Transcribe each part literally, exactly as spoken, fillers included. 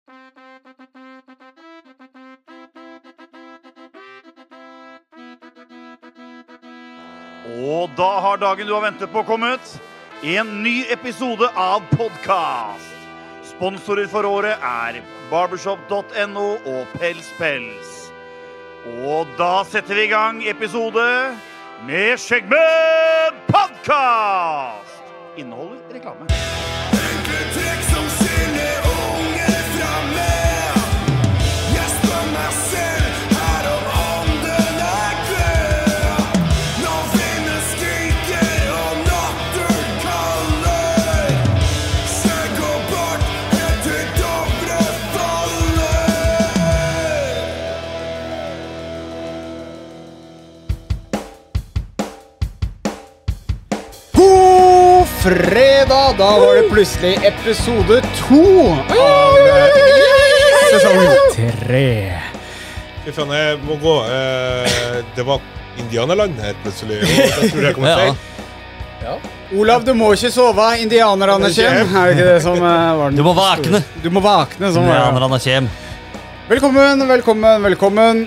Og da har dagen du har ventet på kommet. En ny episode av podcast. Sponsorer for året er barbershop punktum no og Pels Pels. Og da setter vi i gang episode med Skjeggmenn podcast. Inneholder reklame. Trekk som skiller unge fra meg. Jeg spør meg selv her om ånden er kveld. Når vinden skriker og natten kaller. Skjegg og bart helt til Dovre faller. God fredag, da var det plutselig episode to av sesong tre. Fy faen, jeg må gå. Eh, det var indianerland her plutselig. Og det tror jeg kommer feil. Olav, du må ikke sove, indianerne kjem. Er det ikke det som eh, var den Du må vakne. Du må vakne, som var det. Indianerne kjem. Velkommen, velkommen, velkommen.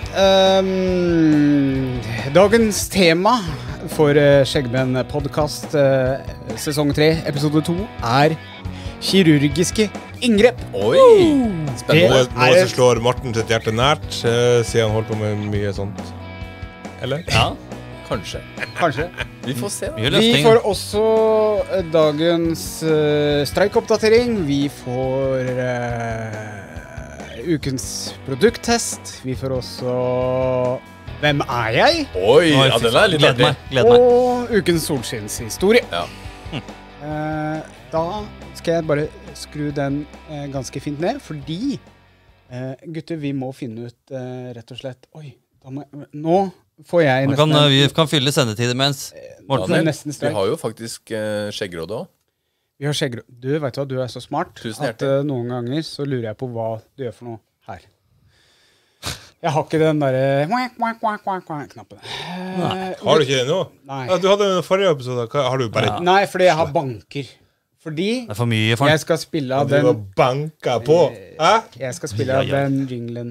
Ehm, dagens tema for uh, Skjeggmenn podcast uh, sesong tre, episode to, er kirurgiske inngrep. Oi, Det spennende. Noe, noe er som slår Martin sitt hjerte nært, eh, siden han holdt på med mye sånt. Eller? Ja, Kanskje. Kanskje. Vi får se da. mye Vi løfting. får også uh, dagens uh, streikoppdatering. Vi får uh, ukens produkttest. Vi får også Hvem er jeg? Oi, Oi, ja, fy den faen. er litt Gleder artig. meg, gleder meg. Og ukens solskinnshistorie. Ja. Eh, da skal jeg bare skru den eh, ganske fint ned, fordi eh, gutter, vi må finne ut eh, rett og slett Oi, da må jeg, nå får jeg Man nesten kan, uh, vi kan fylle sendetid imens. Morten, Daniel, nesten vi streik. har jo faktisk uh, skjeggråde også. Vi har skjeggrå. Du vet hva, du er så smart Tusen at hjertelig. eh, noen ganger så lurer jeg på hva du gjør for noe her. Jeg har ikke den derre knappen. Eh, Har du ikke det nå? Nei. Ja, du hadde den forrige episode. Hva, har du bare Ja. Nei, fordi jeg har banker. Fordi det er for mye for jeg den. skal spille Ja, av du var den banka på? Hæ? Jeg skal spille Ja, av ja. den jinglen.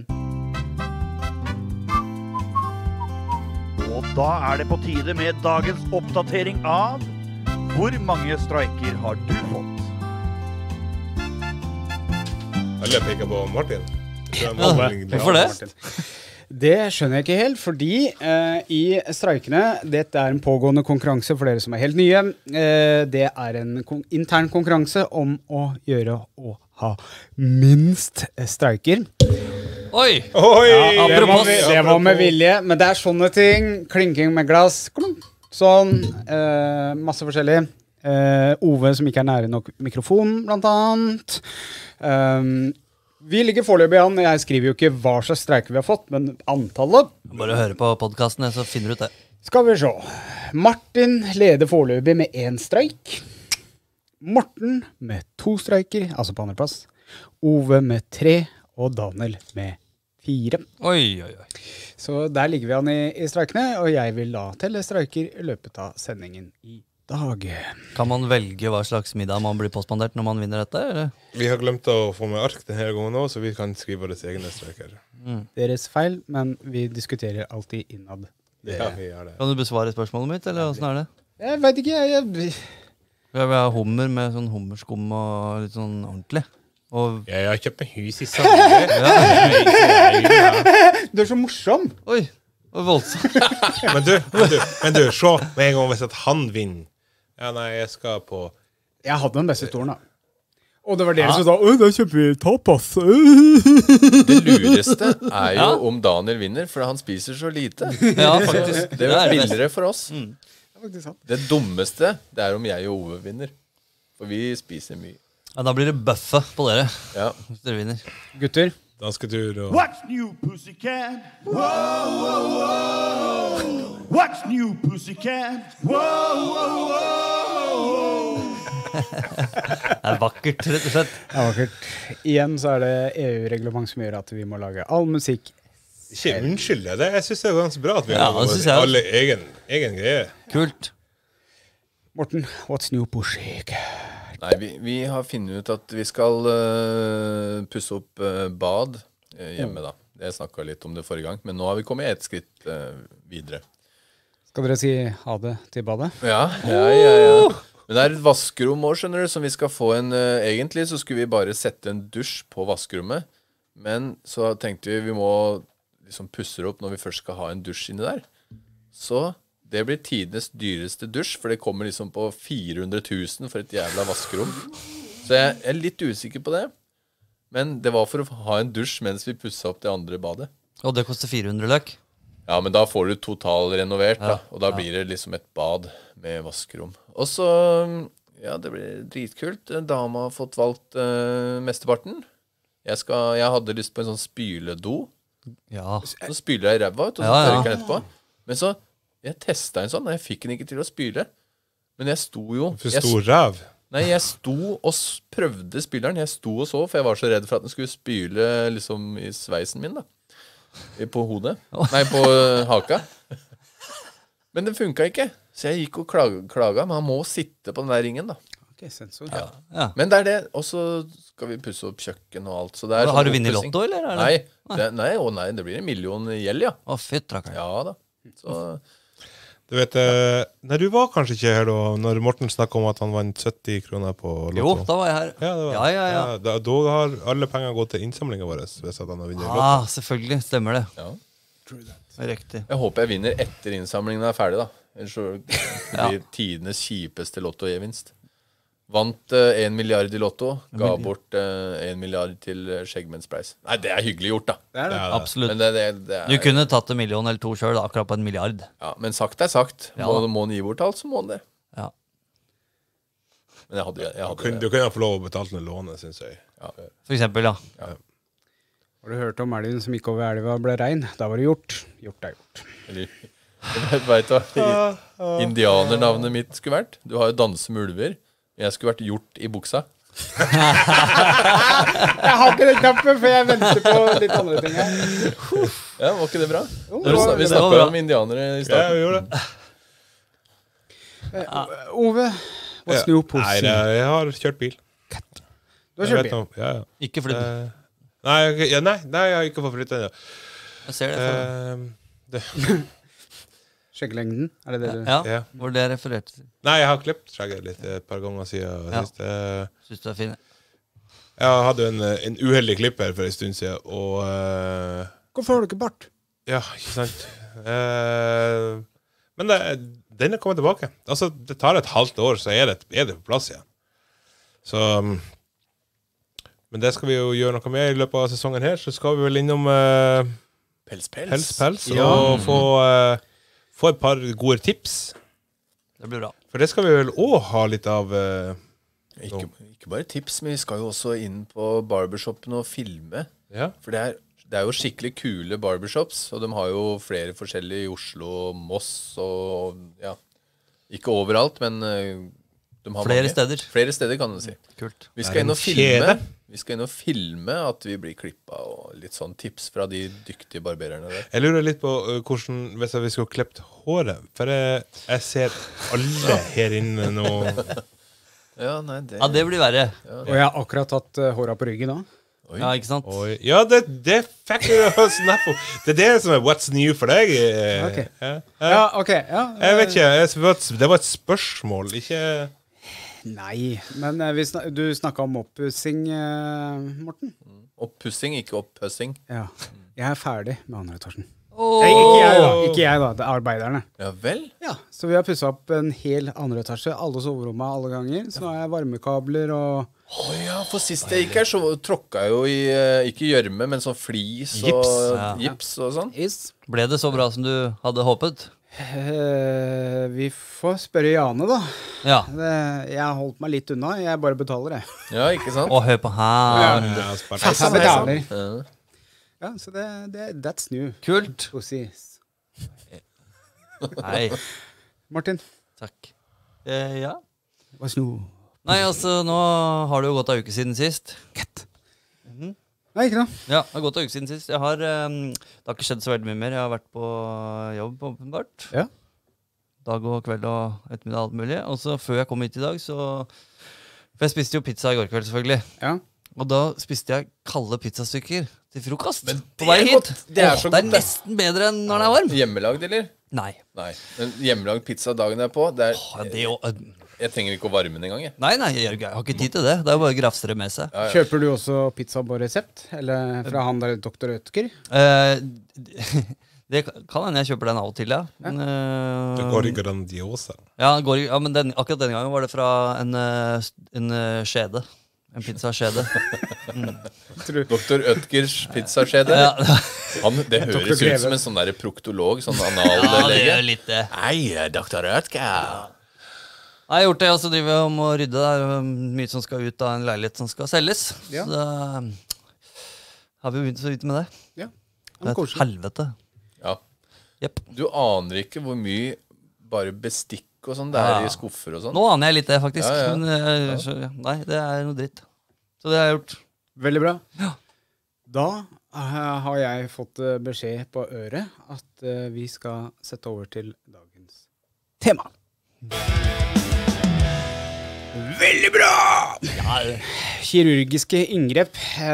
Og da er det på tide med dagens oppdatering av hvor mange streiker har du fått? Alle peker på Martin. Ja, hvorfor det? Det skjønner jeg ikke helt, fordi eh, i streikene, dette er en pågående konkurranse for dere som er helt nye, eh, det er en kon intern konkurranse om å gjøre å ha minst streiker. Oi! Oi! Ja, Det var, apropos. med, det var med vilje, men det er sånne ting. Klinking med glass, klunk, sånn, eh, masse forskjellig. Eh, Ove som ikke er nære nok mikrofonen, blant annet. Um, vi ligger foreløpig an. Jeg skriver jo ikke hva slags streiker vi har fått, men antallet Bare høre på podcasten, så finner du ut det. skal vi se. Martin leder foreløpig med én streik. Morten med to streiker, altså på andreplass. Ove med tre, og Daniel med fire. Oi, oi, oi. Så der ligger vi an i, i streikene, og jeg vil da telle streiker i løpet av sendingen i dag. Kan man velge hva slags middag man blir påspandert når man vinner dette, eller? Vi har glemt å få med ark denne gangen også, så vi kan skrive våre egne streker. Deres feil, men vi diskuterer alltid innad. Ja, vi gjør det. Kan du besvare spørsmålet mitt, eller hvordan er det? Jeg vet ikke, jeg, jeg Jeg vil ha hummer med sånn hummerskum og litt sånn ordentlig. Og, Jeg har kjøpt meg hus i Sandnes. Du er så morsom! oi, og voldsomt. Men du, men du, men du, se med en gang hvis at han vinner. Ja, nei, jeg skal på... Jeg hadde den beste stolen, da. Og det var dere Ja. som sa «Åh, da kjøper vi tapas». Det lureste er jo Ja. om Daniel vinner, for han spiser så lite. Ja, faktisk. Det er jo billigere for oss. Mm. Det er faktisk sant. Det dummeste, det er om jeg og Ove vinner. For vi spiser mye. Ja, da blir det buffe på dere, Ja. hvis dere vinner. Gutter, Dansketur og... What's new, pussycat? Whoa, whoa, whoa. What's new, pussycat? Whoa, whoa, whoa. Det er vakkert, rett og slett. det er vakkert. Igjen så er det E U-reglement som gjør at vi må lage all musikk. Ikke unnskyld det. Jeg synes det er ganske bra at vi Ja, har det synes jeg også. alle egen, egen greie. Kult. Morten, what's new, pussycat? Nei, vi, vi har funnet ut at vi skal uh, pusse opp uh, bad uh, hjemme, da. Jeg snakket litt om det forrige gang, men nå har vi kommet et skritt uh, videre. Skal dere si ha det til badet? Ja, ja, ja, ja. Men det er et vaskerom også, skjønner du, som vi skal få en... Uh, egentlig så skulle vi bare sette en dusj på vaskerommet, men så tenkte vi vi må liksom pusse opp når vi først skal ha en dusj inne der. Så... Det blir tidenes dyreste dusj, for det kommer liksom på fire hundre tusen for et jævla vaskerom. Så jeg er litt usikker på det. Men det var for å ha en dusj mens vi pusset opp det andre badet. Og det koster fire hundre løk. Ja, men da får du totalrenovert, da. Ja, Og da ja. blir det liksom et bad med vaskerom. Og så, ja, det blir dritkult. Dama har fått valgt uh, mesteparten. Jeg, skal, jeg hadde lyst på en sånn spyledo. Ja. Så spyler jeg i ræva, vet du, og så Ja, ja. tørker jeg etterpå. Men så... Jeg testet en sånn, og jeg fikk den ikke til å spyle. Men jeg sto jo... For jeg, stor ræv. nei, jeg sto og s- prøvde spyleren. Jeg sto og så, for jeg var så redd for at den skulle spyle liksom i sveisen min, da. I- På hodet. Nei, på uh, haka. Men det funket ikke. Så jeg gikk og klag, klaga, men han må sitte på den der ringen, da. Ok, sensor. Ja. Men det er det. Og så skal vi pusse opp kjøkken og alt. Så det er Har sånn du vunnet oppussing. lotto, eller? Er det? Nei, det, nei, å nei, det blir en million i gjeld, ja. Å, fytt, rakkeren. Ja da. Så... Du vet, eh, nei, du var kanskje ikke her da, når Morten snakket om at han vant sytti kroner på Jo, lotto. da var jeg her. Ja, det var. Ja, ja, ja. da, da har alle penger gått til innsamlingen vår, hvis at han har vunnet lotto. Ah, selvfølgelig, stemmer det. Ja. Riktig. Jeg håper jeg vinner etter innsamlingen er ferdig, da. Ellers så det Ja. blir tidenes kjipeste lottogevinst. Vant én milliard i lotto, ga bort én milliard til Skjeggmennspreis. Nei, det er hyggelig gjort, da. Det er det. Ja, Absolutt. Men, det, det, det er, Du kunne tatt en million eller to selv, akkurat på en milliard. ja, men sagt er sagt. Ja Må, da. må han gi bort alt, så må han det. Ja. Men jeg hadde, jeg Du hadde kunne, du kunne få lov å betale ned lånet, synes jeg. For eksempel, ja. Har du hørt om elgen som gikk over elva og ble rein? Da var det gjort. Gjort er gjort. Eller, vet du hva indianernavnet mitt skulle vært? Du har jo danse med ulver. Jeg skulle vært hjort i buksa. Jeg har ikke den knappen, for jeg venter på litt andre ting her. Ja, var ikke det bra? Jo, Vi det var- snak- Vi det var snakket bra. om indianere i Ja, starten. vi gjorde det. Ove, what's new pussy? Nei, det, jeg har kjørt bil. Du har Jeg kjørt vet bil. om- Ja, ja. Ikke flytt. Eh, nei, jeg- ja, nei, nei, jeg har ikke fått flytte ennå. Jeg ser det. for- Eh, det, Skjeggelengden, er det det du... Ja, ja. hvor det refererte til. Nei, jeg har klippet skjegget litt et par ganger siden Ja. sist. Eh, Synes du er fin? Jeg hadde jo en, en uheldig klipp her for en stund siden, og eh, Hvorfor har du ikke bart? ja, ikke sant. Eh, men det, den er kommet tilbake. Altså, det tar et halvt år, så er det, er det på plass igjen. Så um, men det skal vi jo gjøre noe med i løpet av sesongen her, så skal vi vel innom uh, Pels, pels. Pels Pels Ja. og få, uh, få et par gode tips. Det blir bra. For det skal vi vel også ha litt av uh, Ikke, ikke bare tips, men vi skal jo også inn på barbershopen og filme. ja. For det er, det er jo skikkelig kule barbershops, og de har jo flere forskjellige i Oslo, Moss og ja, ikke overalt, men eh, de har Flere mange. steder. Flere steder, kan du si. Kult. Vi Det er skal inn en og filme. kjede. Vi skal inn og filme at vi blir klippa, og litt sånn tips fra de dyktige barbererne der. Jeg lurer litt på uh, hvordan, hvis vi skulle klippet håret, for jeg, jeg ser alle her inne nå. Ja, nei, det, Ja, det blir verre. Og jeg har akkurat tatt uh, håra på ryggen nå. Oi. Ja, ikke sant? Oi. Ja, det, det fikk jeg jo snap på. Det er det som er what's new for deg. eh, Ok. Ja. Ja, ok. Ja, Jeg vet ikke, jeg, det var et spørsmål, ikke... Nei, men uh, vi snak du snakket om oppussing, uh, Morten. Oppussing, ikke oppussing. Ja. Jeg er ferdig med andre etasjen. Åh! Nei, ikke jeg da, ikke jeg da, det er arbeiderne. Ja vel? Ja, så vi har pusset opp en hel andre etasje, alle soverommene alle ganger. Så nå har jeg varmekabler og... Å ja, for sist jeg gikk her, så tråkka jeg jo i, eh, ikke gjørme, men sånn flis og Gips. Ja. gips og sånn. Is. Ble det så bra som du hadde håpet? Eh, vi får spørre Jane da. Ja. Det, jeg har holdt meg litt unna, jeg bare betaler det. Ja, ikke sant? Og hør på her. Ja, spart. Jeg betaler. Ja. Ja, så det, det, that's new. Kult. Pussies. Nei, Martin, takk. Eh, ja. what's new? Nei, altså, nå har det jo gått en uke siden sist. Nei, ikke noe. Ja, det har gått en uke siden sist. Jeg har, ehm, det har ikke skjedd så veldig mye mer. Jeg har vært på jobb, åpenbart. Ja. Dag og kveld og ettermiddag, alt mulig. Og så før jeg kom hit i dag, så For jeg spiste jo pizza i går kveld, selvfølgelig. Ja. Og da spiste jeg kalde pizzastykker til frokost. Men det på vei er hit. godt. Det er Åh, så det er godt, det. nesten bedre enn når den er varm. Hjemmelagd, eller? Nei. Nei. Men hjemmelagd pizza dagen er på, det er, Åh, det er jo, jeg trenger ikke å varme den engang, jeg. nei, nei, jeg, jeg har ikke tid til det. Det er jo bare å grafse det med seg. Ja, ja. Kjøper du også pizza på resept? Eller fra han der doktor Ødker? Eh, det kan hende jeg kjøper den av og til, ja. Men, eh, Det går i Grandiosa. Ja, det går, i- ja men den, akkurat denne gangen var det fra en, eh, en eh, skjede. En pizzaskjede. Doktor Ødgers pizzaskjede. Ja, Han, det høres Doktor ut Greve. som en sånn der proktolog, sånn ja, det anallege. gjør litt det. Hei, doktor Ødger. Jeg har gjort det, og så driver jeg om å rydde. Det er mye som skal ut av en leilighet som skal selges. Ja. Så da har vi jo begynt så vidt med det. Ja. Det er et Koselig. helvete. Ja. Jepp. Du aner ikke hvor mye bare bestikk og sånn det er Ja. i skuffer og sånn. Nå aner jeg litt det, faktisk. Ja, ja. Men eh, så, ja, nei, det er noe dritt. Så det har jeg gjort. Veldig bra. Da eh, har jeg fått eh, beskjed på øret at eh, vi skal sette over til dagens tema. Veldig bra! Kirurgiske inngrep.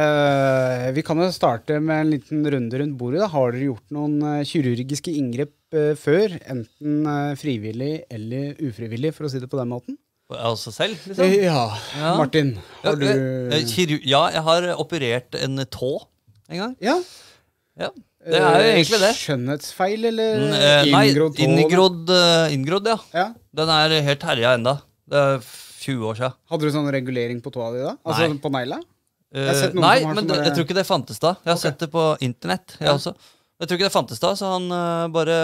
Eh, vi kan jo starte med en liten runde rundt bordet. Da. Har dere gjort noen eh, kirurgiske inngrep eh, før? Enten eh, frivillig eller ufrivillig, for å si det på den måten? Altså selv, liksom? Eh, ja. Ja. Martin, har du Ja, eh, kiru- ja, jeg har operert en tå en gang. Ja. Ja, det er jo egentlig det. Eh, Skjønnhetsfeil eller Mm, eh, nei, inngrodd tå? inngrodd, eh, inngrodd, ja. Ja. Den er helt herja enda. Det er tjue år siden. Hadde du sånn regulering på tåa di da? Altså Nei. på negla? Eh, har sett noen nei, som har men sånn det, der- jeg tror ikke det fantes da. Jeg har Ok. sett det på internett, jeg Ja. også. Jeg tror ikke det fantes da, så han eh, bare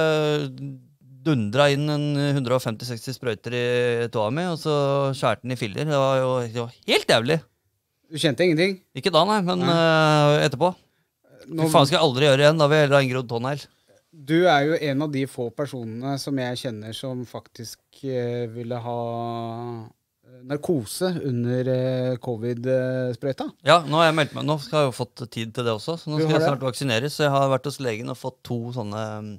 dundra inn en hundre femti til seksti sprøyter i tåa mi, og så skjærte den i filler. Det var jo det var helt jævlig. Du kjente ingenting? Ikke da, nei, men eh, etterpå. Nå, Fy faen skal jeg aldri gjøre igjen. Da vil jeg heller ha inngrodd tånegl. du er jo en av de få personene som jeg kjenner som faktisk eh, ville ha eh, narkose under eh, covid-sprøyta. Ja, nå har jeg meldt meg. Nå skal jeg jo fått tid til det også, så nå Du skal har jeg det? snart vaksineres. Så jeg har vært hos legen og fått to sånne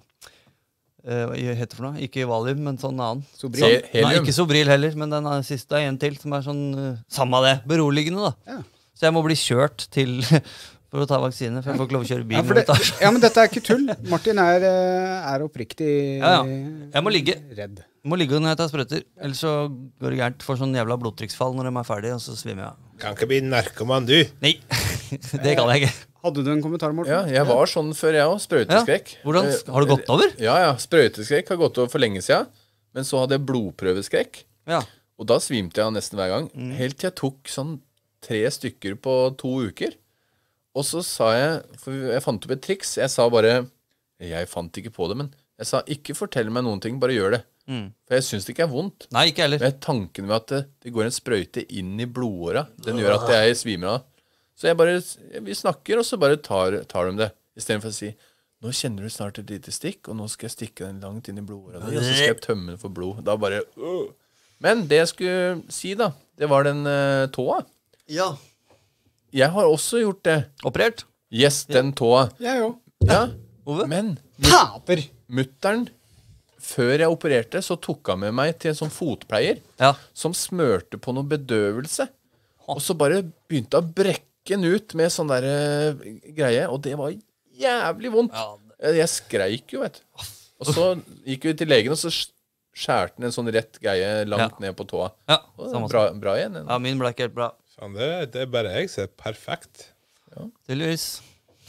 eh, Hva heter det for noe? Ikke Valium, men sånn annen. Sobril. Sånn, He- helium. Nei, ikke Sobril heller, men den er- siste er en til som er sånn eh, samme det. Beroligende, da. Ja. Så jeg må bli kjørt til for å ta vaksine, for jeg får ikke lov å kjøre bil. Ja, for når det, det tar. ja, men dette er ikke tull. Martin er, eh, er oppriktig Ja, ja. Jeg må ligge. redd. Må ligge når jeg tar sprøyter, ellers så går det gærent. Får sånn jævla blodtrykksfall når de er ferdige, og så svimmer jeg av. Kan ikke bli narkoman, du. Nei, det kan jeg ikke. Hadde du en kommentar, Morten? Ja, jeg var sånn før, jeg òg. Sprøyteskrekk. Ja. Hvordan, Eh, har det gått over? Ja, ja. Sprøyteskrekk har gått over for lenge siden. Men så hadde jeg blodprøveskrekk. Ja. Og da svimte jeg nesten hver gang. Helt til jeg tok sånn tre stykker på to uker. Og så sa jeg, for jeg fant opp et triks. Jeg sa bare Jeg fant ikke på det, men jeg sa ikke fortell meg noen ting, bare gjør det. Mm. For jeg syns det ikke er vondt. Nei, ikke heller. Men tanken med at det, det går en sprøyte inn i blodåra, den gjør at jeg svimer av. Så jeg bare Vi snakker, og så bare tar, tar de det. Istedenfor å si nå kjenner du snart et lite stikk, og nå skal jeg stikke den langt inn i blodåra di, og så skal jeg tømme den for blod. Da bare øh. Men det jeg skulle si, da, det var den uh, tåa. Ja. Jeg har også gjort det. Operert? Yes, den tåa. Jeg òg. Ja, Ove? men Taper! mutteren, før jeg opererte, så tok han med meg til en sånn fotpleier Ja. som smørte på noe bedøvelse. Og så bare begynte å brekke den ut med sånn der eh, greie, og det var jævlig vondt. Ja, Eh, Jeg skreik jo, vet du. Og så gikk vi til legen, og så sk- skjærte han en sånn rett greie langt Ja. ned på tåa. Ja, Og det samme var bra, bra igjen. Ja, min ble ikke helt bra. Faen, det, det er bare jeg som er perfekt. Tydeligvis.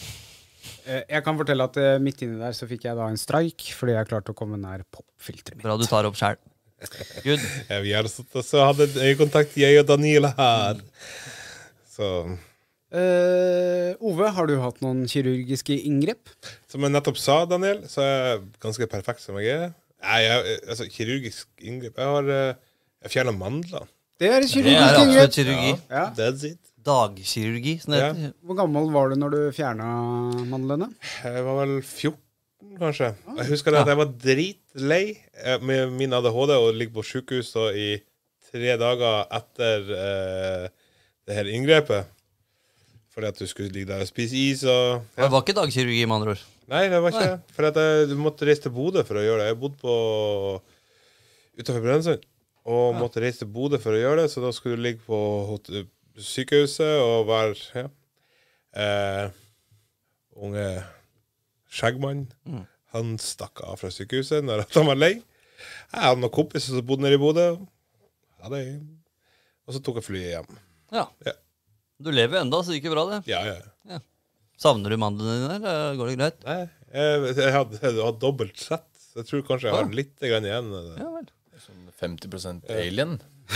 Eh, Jeg kan fortelle at eh, midt inni der så fikk jeg da en streik fordi jeg klarte å komme nær popfilteret mitt. Bra du tar opp sjæl. Good. Ja, vi har sittet og så hadde øyekontakt, jeg og Daniela her. Så Eh, Ove, har du hatt noen kirurgiske inngrep? som jeg nettopp sa, Daniel, så er jeg ganske perfekt som jeg er. Nei, jeg, altså, kirurgisk inngrep Jeg har eh, Jeg fjernet mandler. Det er et Det er kirurgisk absolutt inngrep. kirurgi. Ja. That's it. Dagkirurgi, som det Ja. heter. Hvor gammel var du når du fjerna mandlene? Jeg var vel fjorten, kanskje. Jeg husker det at jeg var dritlei eh, med min A D H D og ligge på sykehus og i tre dager etter eh, det her inngrepet. Fordi at du skulle ligge der og spise is og Det var ikke dagkirurgi, med andre ord. Nei, det var ikke det. For at jeg, du måtte reise til Bodø for å gjøre det. Jeg bodde på utenfor Brønnøysund. og måtte reise til Bodø for å gjøre det, så da skulle du ligge på hot- sykehuset og være ja, eh, unge skjeggmann. Mm. Han stakk av fra sykehuset når han var lei. Jeg hadde noen kompiser som bodde nede i Bodø. Ja, det, og så tok jeg flyet hjem. Ja. Ja. Du lever jo enda, så det gikk jo bra, det. Ja, ja. Savner du mandlene dine, eller går det greit? Nei, jeg, jeg hadde, jeg hadde dobbelt sett. Så jeg tror kanskje jeg har Ah. litt grann igjen. Ja vel. Sånn femti prosent alien.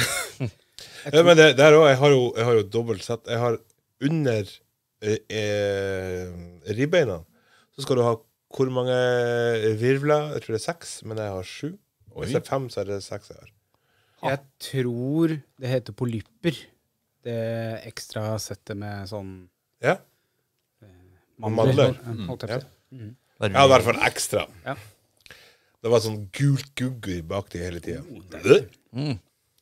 Ja, men det, det er også, jeg har jo, jeg har jo dobbelt sett. Jeg har under eh, eh, ribbeina, så skal du ha hvor mange virvler? Jeg tror det er seks, men jeg har sju. Hvis det er fem, så er det seks jeg har. Jeg tror det heter polypper. Det ekstra settet med sånn Ja, mandler. Mandler. Ja, holdt jeg på å si. jeg hadde i hvert fall ekstra. Ja. Det var sånn gult guggi bak det hele tiden. Mm.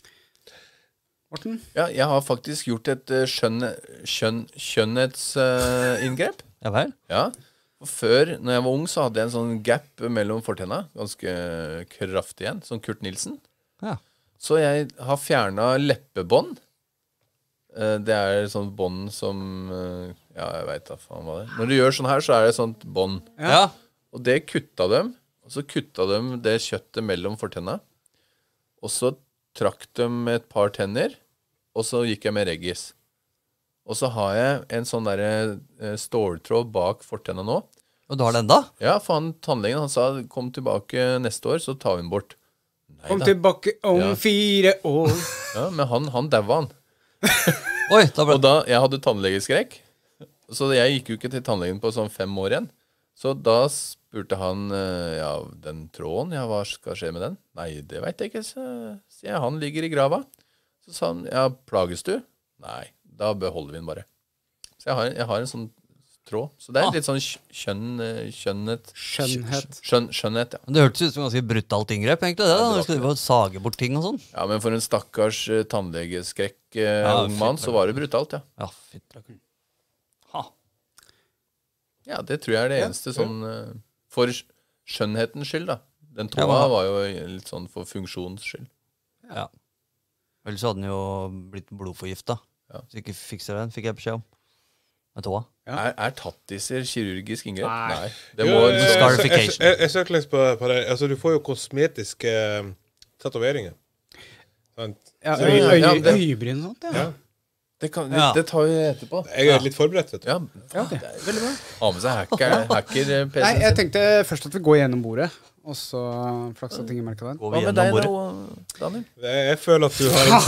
Morten? Ja, jeg har faktisk gjort et uh, skjønn, skjønn, skjønnhetsinngrep. Ja vel? Ja. Og før, når jeg var ung, så hadde jeg en sånn gap mellom fortenna. Ganske kraftig igjen. Sånn Kurt Nilsen. Ja. Så jeg har fjerna leppebånd. Eh, Det er sånn bånd som eh, Ja, jeg veit da faen hva det er. Når du gjør sånn her, så er det sånt bånd. Ja. Og det kutta dem. Og så kutta de det kjøttet mellom fortenna. Og så trakk de et par tenner. Og så gikk jeg med reggis. Og så har jeg en sånn derre eh, ståltråd bak fortenna nå. Og du har den da? Ja, faen, tannlegen han sa kom tilbake neste år, så tar vi den bort. Nei Kom da. tilbake om Ja. fire år. Ja, men han, han daua han. Oi, da ble Og da, jeg hadde tannlegeskrekk, så jeg gikk jo ikke til tannlegen på sånn fem år igjen. Så da spurte han, eh, ja, den tråden, ja, hva skal skje med den? Nei, det vet jeg ikke, så sier jeg, han ligger i grava. Så sa han, ja, plages du? Nei, da beholder vi den bare. Så jeg har, jeg har en sånn tråd. Så det er Ah. litt sånn kjønn, eh, skjønnhet. Skjønnhet. Skjønn, skjønnhet, ja. Det hørtes ut som et ganske brutalt inngrep, egentlig. Det, da. det var Du skulle jo sage bort ting og sånn. Ja, men for en stakkars eh, tannlegeskrekk eh, Ja, ung mann, fint, så var det brutalt, ja. Ja, fytti. Ha. Ja, det tror jeg er det eneste sånn eh, for sk- skjønnhetens skyld, da. Den Ja, tåa hva- var jo litt sånn for funksjons skyld. Ja. Ellers så hadde den jo blitt blodforgifta. Ja. Så ikke fikser den, fikk jeg beskjed om. Med tåa. Ja. Er, er tattiser kirurgisk inngrep? Nei. Det Jo, må jeg- liksom, jeg- Scarification. Jeg, jeg, jeg søker litt på, på det. Altså, du får jo kosmetiske eh, tatoveringer. Sant? Ja, Så- øy, ja, øy, ja, det- øyebryn og sånt, ja. Ja. det, kan, det, Ja. det tar vi etterpå. Jeg er litt forberedt, vet du. Ja, Ja, det er veldig bra. ha med seg hacker, hacker eh, P C-en Nei, jeg sin. tenkte først at vi går gjennom bordet, og så flaks at ingen merka den. Går Hva vi med gjennom deg bordet? da, Daniel? Jeg, jeg føler at du har en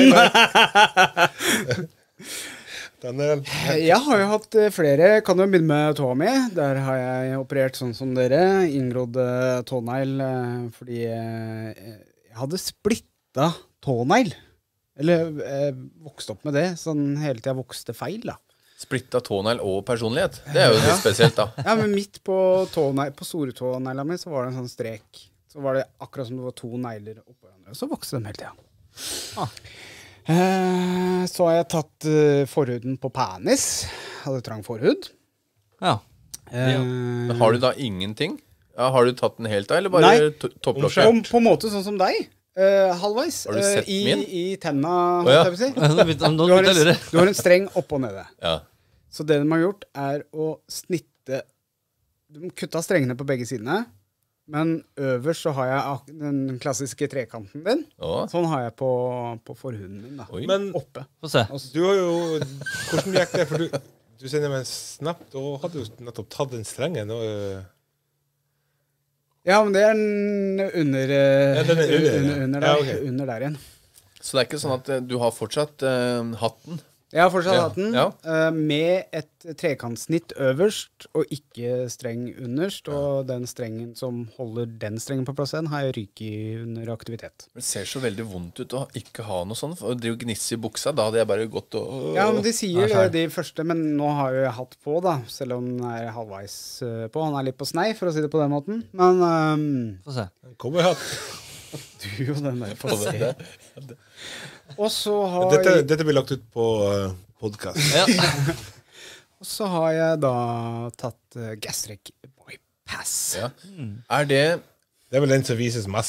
sterk del. Daniel. Jeg har jo hatt eh, flere. Kan jo begynne med tåa mi. Der har jeg operert sånn som dere. Inngrodd eh, tånegl eh, fordi eh, jeg hadde splitta tånegl. Eller eh, vokst opp med det. Sånn hele tida vokste feil, da. Splitta tånegl og personlighet. Det er jo litt spesielt, da. Ja, men midt på, tånegl, på storetånegla mi så var det en sånn strek. Så var det akkurat som det var to negler oppå hverandre. Og så vokste de hele tida. Ah. Eh, så har jeg tatt eh, forhuden på penis. Hadde trang forhud. Ja. Eh, Men har du da ingenting? Ja, har du tatt den helt av, eller bare Nei. to- topplokket? på, på en måte sånn som deg. eh, halvveis. Har du eh, sett i, min? I tenna, Å, holdt ja. jeg på å si. Nå begynte nå Du har, begynte jeg å en, lure. du har en streng oppå og nede. Ja. Så det de har gjort, er å snitte. De kutta strengene på begge sidene. Men øverst så har jeg ak- den klassiske trekanten din. Å, Sånn har jeg på, på forhuden min. da Oi. Men Oppe. Få se. Og s- du har jo Hvordan gikk det? For du, du sender meg en snap. Da hadde du nettopp tatt den strengen. Og, øh, Ja, men det er den under eh, Ja, den er under, ja. under, under, Ja, der, ok. under der igjen. så det er ikke sånn at eh, du har fortsatt eh, hatten? Jeg har fortsatt Ja, hatt den ja. eh, med et trekantsnitt øverst og ikke streng underst. Og den strengen som holder den strengen på plass igjen, har jeg ryket under aktivitet. Det ser så veldig vondt ut å ikke ha noe sånt. Og drive og gnisse i buksa. Da hadde jeg bare gått og Ja, men De sier Ja, skjønner. det, de første, men nå har jo jeg hatt på, da. Selv om den er halvveis eh, på. Han er litt på snei, for å si det på den måten. Men ehm, Få se. cowboyhatt. du og den der får Og se. det- Og så har, Dette, jeg- dette blir lagt ut på uh, podkast. Ja. og så har jeg da tatt uh, gastric bypass. Ja. Er det Det er vel den som vises mest.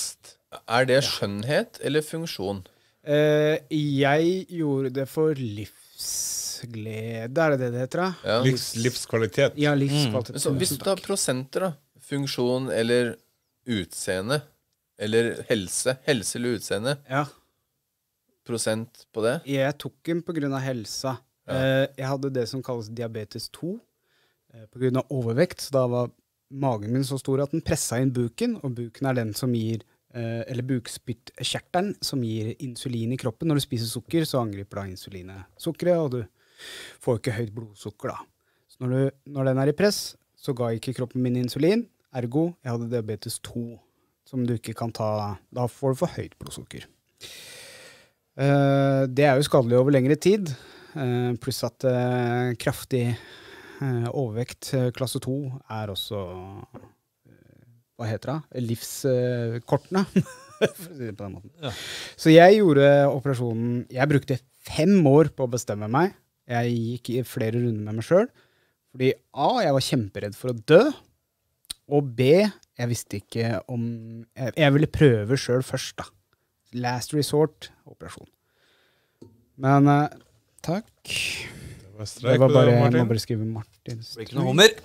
Er det skjønnhet eller funksjon? Eh, jeg gjorde det for livsglede, er det det det heter da? Ja. Livs, livskvalitet. Ja, livskvalitet. Men så hvis du tar prosenter da, funksjon eller utseende, eller helse, helse eller utseende, Ja, prosent på det? jeg tok den på grunn av helsa. Eh, jeg hadde det som kalles diabetes to, eh, på grunn av overvekt, så da var magen min så stor at den presset inn buken, og buken er den som gir, eh, eller bukspyttkjertelen, som gir insulin i kroppen. Når du spiser sukker, så angriper da insulinet sukkeret, og du får ikke høyt blodsukker da. Så når, du, når den er i press, så ga ikke kroppen min insulin, ergo jeg hadde diabetes to, som du ikke kan ta, da får du for høyt blodsukker. Eh, det er jo skadelig over lengre tid, eh, pluss at eh, kraftig eh, overvekt, eh, klasse to, er også, eh, hva heter det, livskortene, for å si det på den måten. Ja. Så jeg gjorde operasjonen, jeg brukte fem år på å bestemme meg. Jeg gikk i flere runder med meg selv, fordi A, jeg var kjemperedd for å dø, og B, jeg visste ikke om, jeg, jeg ville prøve selv først da. Last resort, operasjon. Men, uh, takk. Det var Det streik var på bare, det, jeg må Martin. bare skrive Martin. Det blir ikke noe hummer.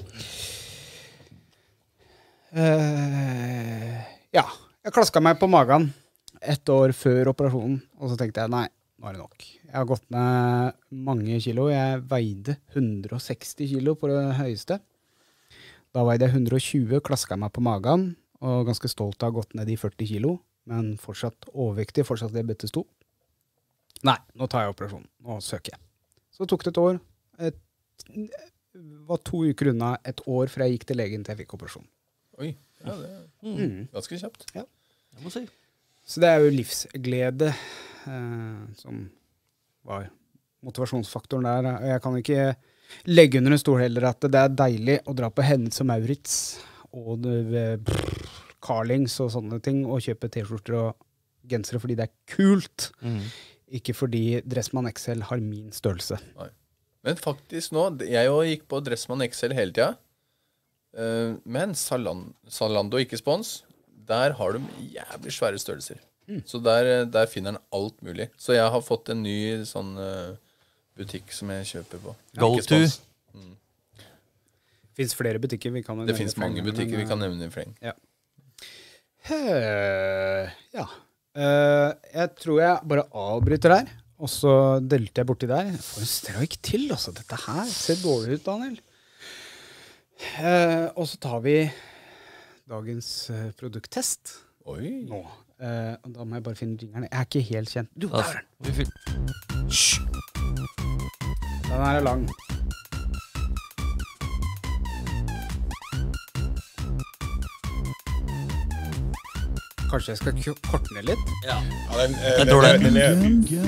Eh, ja, jeg klasket meg på magen ett år før operasjonen, og så tenkte jeg, nei, nå er det nok. Jeg har gått ned mange kilo. Jeg veide hundre og seksti kilo på det høyeste. Da veide jeg hundre og tjue, klasket meg på magen, og ganske stolt av å ha gått ned i førti kilo, men fortsatt overvektig, fortsatt diabetes to. Nei, nå tar jeg operasjonen. Nå søker jeg. Så tok det et år. Et, var to uker unna et år fra jeg gikk til legen til jeg fikk operasjon. Oi, ja, det er Mm. ganske kjapt. Jeg må si. Så det er jo livsglede eh, som var motivasjonsfaktoren der. Og jeg kan ikke legge under en stol heller at det er deilig å dra på Hennes og Maurits og det, brr, Carlings og sånne ting, og kjøpe t-skjorter og gensere fordi det er kult. Mm. Ikke fordi Dressmann X L har min størrelse. Men faktisk nå, jeg jo gikk på Dressmann X L hele tida, uh, men Zalando, Zalando ikke spons, der har de jævlig svære størrelser. Så der, der finner den alt mulig. Så jeg har fått en ny sånn uh, butikk som jeg kjøper på. Go Ikke to. spons. Det finnes flere butikker. Vi kan jo Det nevne finnes flere, mange men, butikker vi eh, kan nevne i fleng. Eh, ja. Eh, jeg tror jeg bare avbryter der, og så delte jeg borti der. For en strøyk til, altså. Dette her ser dårlig ut, Daniel. Eh, og så tar vi dagens eh, produkttest Oi. nå. Eh, og da må jeg bare finne ringerne. Jeg er ikke helt kjent. Du, der er den. Vi fyll- Den her er lang. Kanskje jeg skal k- korte ned litt? Ja. Ja, den, eh, Jeg tror det. den, den er,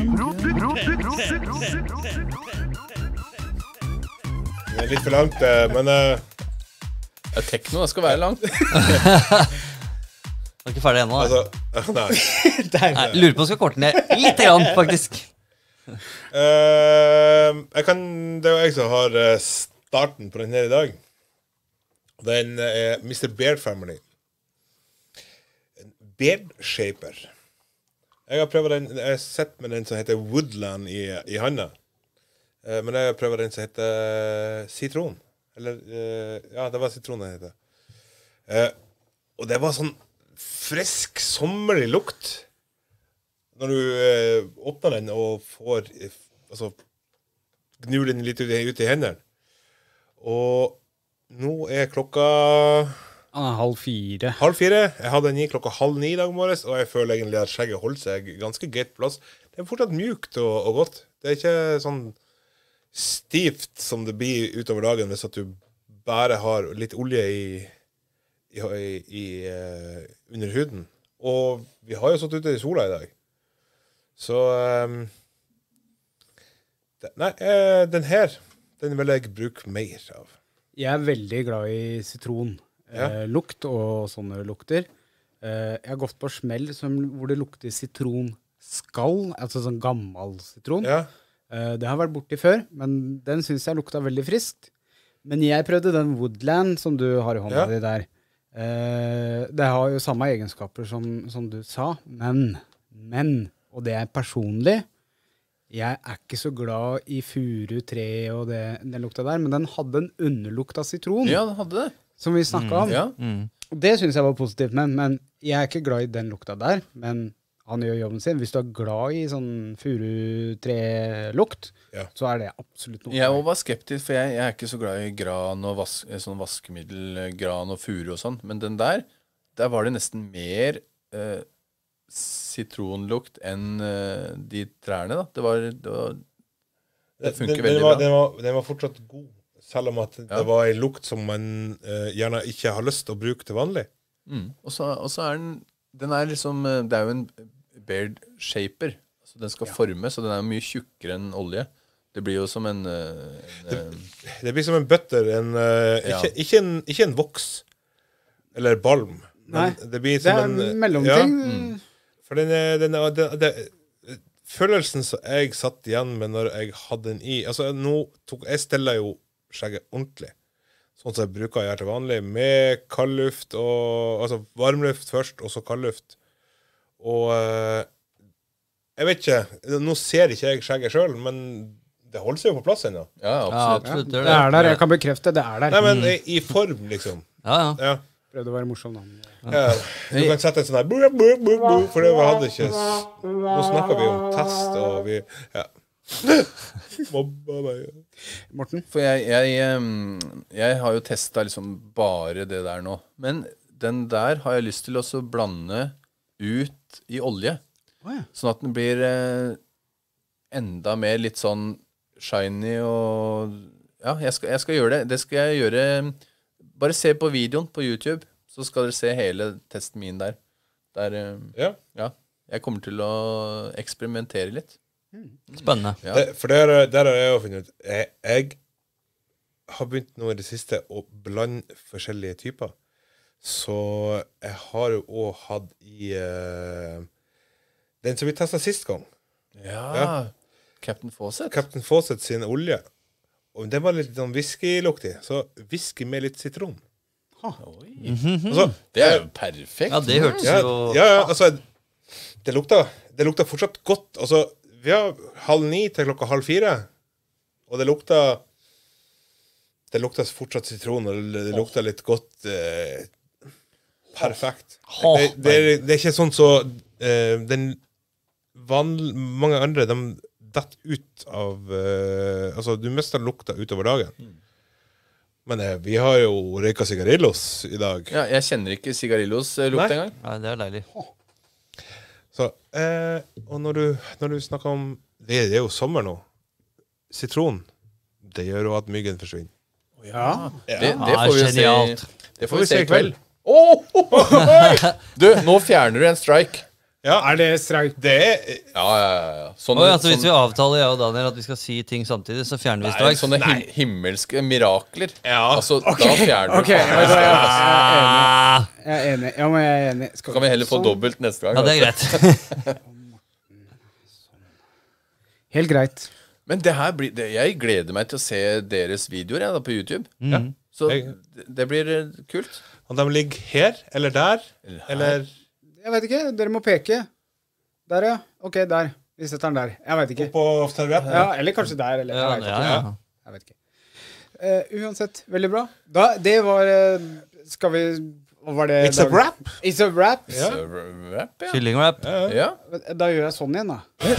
den er litt for langt, eh, men eh, Ja, tekno, det skal være langt. Jeg er ikke ferdig ennå. da. altså Nei. Nei, jeg lurer på om jeg skal korte ned litt grann, faktisk. Eh, jeg kan, det er jo jeg som har eh, starten på den her i dag. Den er mister Beard Family. En Beard Shaper. Jeg har prøvd den, jeg har sett med den som heter Woodland i, i handa. Eh, men jeg har prøvd den som heter Citron. Eller, eh, ja, det var Citron den heter. Eh, og det var sånn frisk, sommerlig lukt. Når du eh, åpner den og får eh, altså, gnur den litt ut i, ut i hendene. Og nå er klokka Han er halv fire. halv fire. Jeg hadde den i klokka halv ni i dag morges, og jeg føler egentlig at skjegget holder seg ganske greit på plass. Det er fortsatt mjukt og, og godt. Det er ikke sånn stivt som det blir utover dagen hvis at du bare har litt olje i, i, i, i uh, under huden. Og vi har jo stått ute i sola i dag. Så um, det, Nei, uh, den her den vil jeg bruke mer av. Jeg er veldig glad i sitron. Ja. Eh, lukt og sånne lukter. Eh, jeg har gått på smell som, hvor det lukter sitronskall, altså sånn gammel sitron. Ja. Eh, det har vært borti før, men den synes jeg lukta veldig friskt. Men jeg prøvde den Woodland som du har i hånda Ja. di der. Eh, det har jo samme egenskaper som, som du sa, men, men, og det er personlig, jeg er ikke så glad i furu, tre og det, den lukta der, men den hadde en underlukt av sitron, Ja, den hadde det. som vi snakket om. Ja. Mm. Og det synes jeg var positivt, men, men jeg er ikke glad i den lukta der, men han gjør jobben sin. Hvis du er glad i sånn furu-tre-lukt, Ja. så er det absolutt noe. Jeg også var skeptisk, for jeg, jeg er ikke så glad i gran og vas sånn vaskemiddel, eh, gran og furu og sånn. Men den der, der var det nesten mer eh, sitronlukt enn eh, de trærne, da. Det var, det var Det funker den, veldig den var, bra. Den var, den var fortsatt god, selv om at Ja. det var en lukt som man eh, gjerne ikke har lyst til å bruke til vanlig. Mm. Og så og så er den Den er liksom eh, Det er jo en beard shaper. Så den skal forme, så den er jo mye tjukkere enn olje. Det blir jo som en, eh, en eh, Det blir som en bøtter, en, eh, Ja. ikke, ikke, en, ikke en voks eller balm. Nei, Men det blir det som er en en mellomting. Ja, for den, er- den, er- det, det, følelsen som jeg satt igjen med når jeg hadde den i Altså, nå tok jeg stella jo skjegget ordentlig. Sånn som jeg bruker å gjøre til vanlig, med kaldluft og Altså varmluft først, og så kaldluft. Og eh, jeg vet ikke, nå ser ikke jeg skjegget sjøl, men det holder seg jo på plass ennå. Ja, Ja, absolutt. absolutt. Det Det er er der, jeg kan bekrefte, det er der. Nei, men i, i form, liksom. Ja, ja. Ja. Prøvde å være morsom da. Ja, du kan sette en sånn her bu, bu, bu, bu, for det hadde ikke s- Nå snakker vi om test, og vi Ja. Mobba meg. Morten? For jeg, jeg, em, jeg har jo testa liksom bare det der nå. Men den der har jeg lyst til også å blande ut i olje. Åja. Sånn at den blir eh, enda mer litt sånn shiny og Ja, jeg skal, jeg skal gjøre det. Det skal jeg gjøre. Bare se på videoen på YouTube, så skal dere se hele testen min der. Der eh, Ja. ja. Jeg kommer til å eksperimentere litt. Spennende. Ja. Det, for der, der har jeg jo funnet ut jeg, jeg har begynt nå i det siste å blande forskjellige typer. Så jeg har jo òg hatt i eh, den som vi testa sist gang, Ja. Ja. Captain Fawcett. Captain Fawcett sin olje. Og den var litt sånn whisky-luktig. Så whisky med litt sitron. Oi. Altså, Det er jo perfekt. Ja, det hørtes ja, jo ja, ja, altså det lukta, det lukta fortsatt godt. Altså, vi har halv ni til klokka halv fire, og det lukta Det lukta fortsatt sitron, og det, det lukta litt godt. Eh, perfekt. Det, det, er, det er ikke sånn så eh, den vanl, mange andre, de detter ut av eh, Altså, du mister lukta utover dagen. Men eh, vi har jo røyka sigarillos i dag. Ja, jeg kjenner ikke sigarillos eh, lukt Nei. engang. Nei, det er deilig. Så, eh, og når du, når du snakker om det, det er jo sommer nå. Sitron, det gjør jo at myggen forsvinner. Ja. Det, det Ja, får vi jo genialt. se, det får vi se i kveld. Du, nå fjerner du en strike. Ja, Er det streik? det er Ja, ja, ja. Sånne, Oi, altså, hvis vi sånne, avtaler jeg og Daniel at vi skal si ting samtidig, så fjerner vi nei, strikes. sånne him himmelske mirakler. Ja. Altså, da fjerner du Ok, jeg, vet hva, jeg, jeg er enig. Jeg er enig. Ja, men jeg er enig. Så kan vi heller få Sånn. dobbelt neste gang. Ja, det er altså. greit. Helt greit. Men det her blir, det, jeg gleder meg til å se deres videoer jeg, da, på YouTube. Ja. Så Jeg- det, det blir eh, kult. Om de ligger her, eller der, Eller her. eller Jeg vet ikke, dere må peke. Der, ja. Ok, der. Vi setter den der. Jeg vet ikke. på servietten. Ja, eller kanskje der, eller Ja, jeg vet ja, ikke. ja. Jeg vet ikke. Eh, uansett, veldig bra. Da, det var eh, Skal vi Hva var det? It's a da- wrap. It's a wrap. Ja. Så, rap, ja. Kyllingwrap. Ja. Da gjør jeg sånn igjen, da.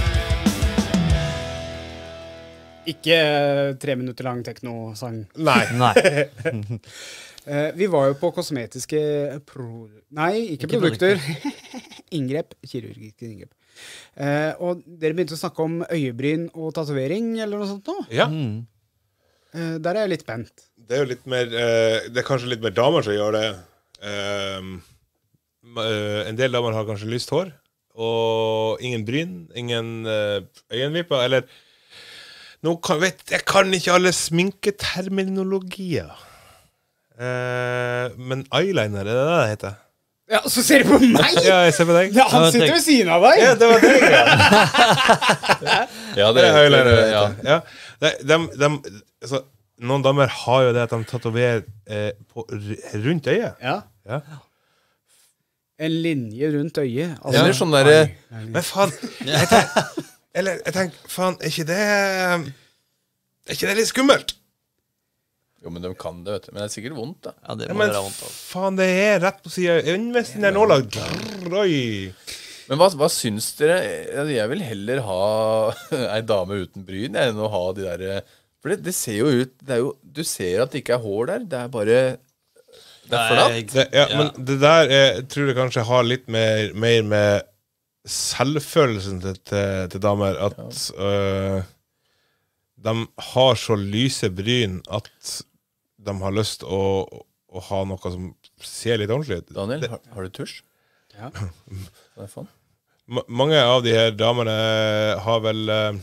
Ikke eh, tre minutter lang teknosang. Nei. Nei. Eh, vi var jo på kosmetiske pro... Nei, ikke, Ikke produkter. Inngrep. Kirurgiske inngrep. Eh, og dere begynte å snakke om øyebryn og tatovering, eller noe sånt nå. Ja, Mm. Eh, der er jeg litt spent. det er jo litt mer eh, Det er kanskje litt mer damer som gjør det. Um, eh, en del damer har kanskje lyst hår, og ingen bryn, ingen uh, øyenvipper, eller nå kan, vet, Jeg kan ikke alle sminketerminologier. Eh, men eyeliner, er det det det heter? Ja, så ser du på meg! Ja, jeg ser på deg. Ja, han Ja, sitter tenk- ved siden av deg! Ja, det var deg, ja. ja, det Det er eyeliner, heter, det ja. heter. Ja. De, de, de, altså, noen damer har jo det at de tatoverer eh, på, r- rundt øyet. Ja. Ja. En linje rundt øyet. Altså, Eller sånn derre Men faen, jeg tenker, eller jeg tenker, faen, er ikke det Er ikke det litt skummelt? Jo, men de kan det, vet du. Men det er sikkert vondt, da. Ja, det Ja, må men være vondt. Altså. faen, det er rett på siden av øynene hvis den der nåla drrr, Oi. Men hva, hva syns dere? Altså, Jeg vil heller ha ei dame uten bryn enn å ha de der For det, det ser jo ut det er jo, Du ser at det ikke er hår der. Det er bare Det er flatt. det, ja, Men det der er, jeg tror jeg kanskje har litt mer, mer med selvfølelsen til, til, til damer at øh, de har så lyse bryn at de har lyst å, å ha noe som ser litt ordentlig ut. Daniel, Det- har, har du tusj? Ja. Hva er faen? Ma- mange av de her damene har vel eh,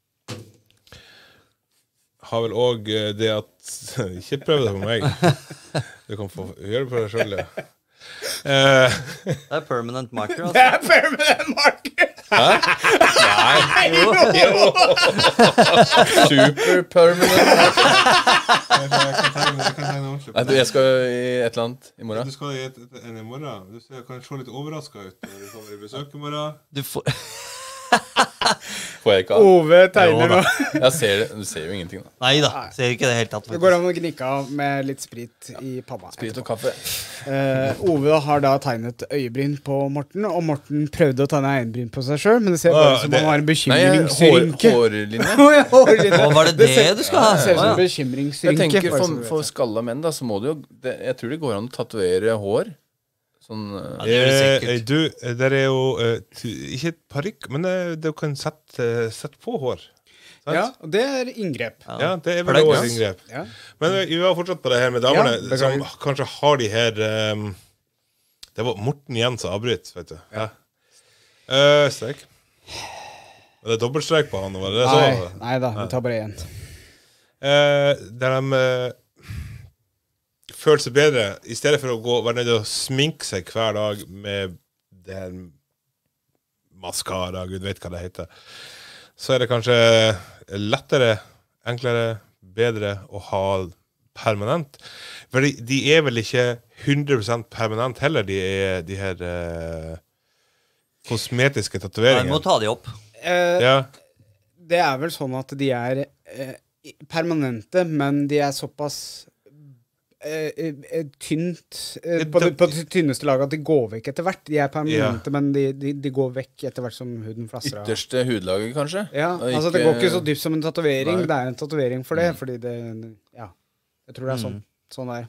har vel òg det at Ikke prøv det på meg. Du kan få gjøre det på deg sjøl, ja. Eh, Det er permanent marker, Det altså. er permanent marker! Super permanent. Nei, du, jeg skal i et eller annet i morgen. Du skal i et, et, en i morgen. Du ser, kan se litt overraska ut når du kommer i besøk i morgen. Du får Får jeg ikke av? Ove tegner Jo nå. Jeg ser det. Du ser jo ingenting, da. Nei da, ser ikke det helt tatt. Det går an å gnikke av med litt sprit i panna. Sprit og kaffe. Eh, Ove har da tegnet øyebryn på Morten, og Morten prøvde å tegne øyebryn på seg sjøl, men det ser bare ut som det- han har en Nei, jeg- hår, bekymringsrynke. hårlinje. Å, ja, hårlinje. Å, var det det ser- du skal ha? Det ser ut som Å, en ja. Jeg bekymringsrynke. tenker bare så For, du vet for det. skalla menn, da, så må det jo det, Jeg tror det går an å tatovere hår. Sånn eh, Ja, det gjør det Eh, sikkert. du, der er jo eh, tu- ikke et parykk, men eh, du kan sette, sette på hår. Sant? Ja, og det er inngrep. Ja, det er vel Plagg, også ja. et inngrep. Ja. Men eh, vi var fortsatt på det her med damene, Ja, beklager. som kanskje har de her um, Det var Morten igjen som avbryt, vet du. Ja. Uh, streik. Var det dobbeltstrek på han? Var det det Nei, så? nei da, vi tar bare én. Eh, der de eh, føler seg bedre, i stedet for å gå, være nødt til å sminke seg hver dag med det her maskara, gud vet hva det heter, så er det kanskje lettere, enklere, bedre å ha permanent. For de, de er vel ikke hundre prosent permanent heller, de, er, de her eh, kosmetiske Nei, du må tatoveringene. ta de opp. Eh, Ja. det er vel sånn at de er eh, permanente, men de er såpass eh, eh, tynt eh, Det- på, det, på det tynneste laget at de går vekk etter hvert. De er permanente, Ja. men de, de, de går vekk etter hvert som huden flasser av. ytterste hudlaget, kanskje? Ja, Og altså Det ikke- går ikke så dypt som en tatovering. Nei. Det er en tatovering for det, Mm. fordi det Ja. Jeg tror det er sånn. Sånn det er.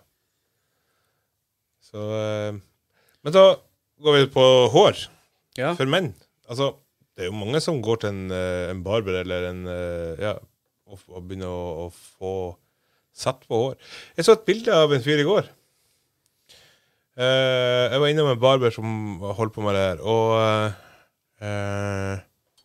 Så, eh, men da går vi på hår. Ja. For menn. Altså, det er jo mange som går til en, eh, en barber eller en eh, Ja, og, og begynner å, å få satt på hår. Jeg så et bilde av en fyr i går. Eh, jeg var innom en barber som holdt på med det her, og eh,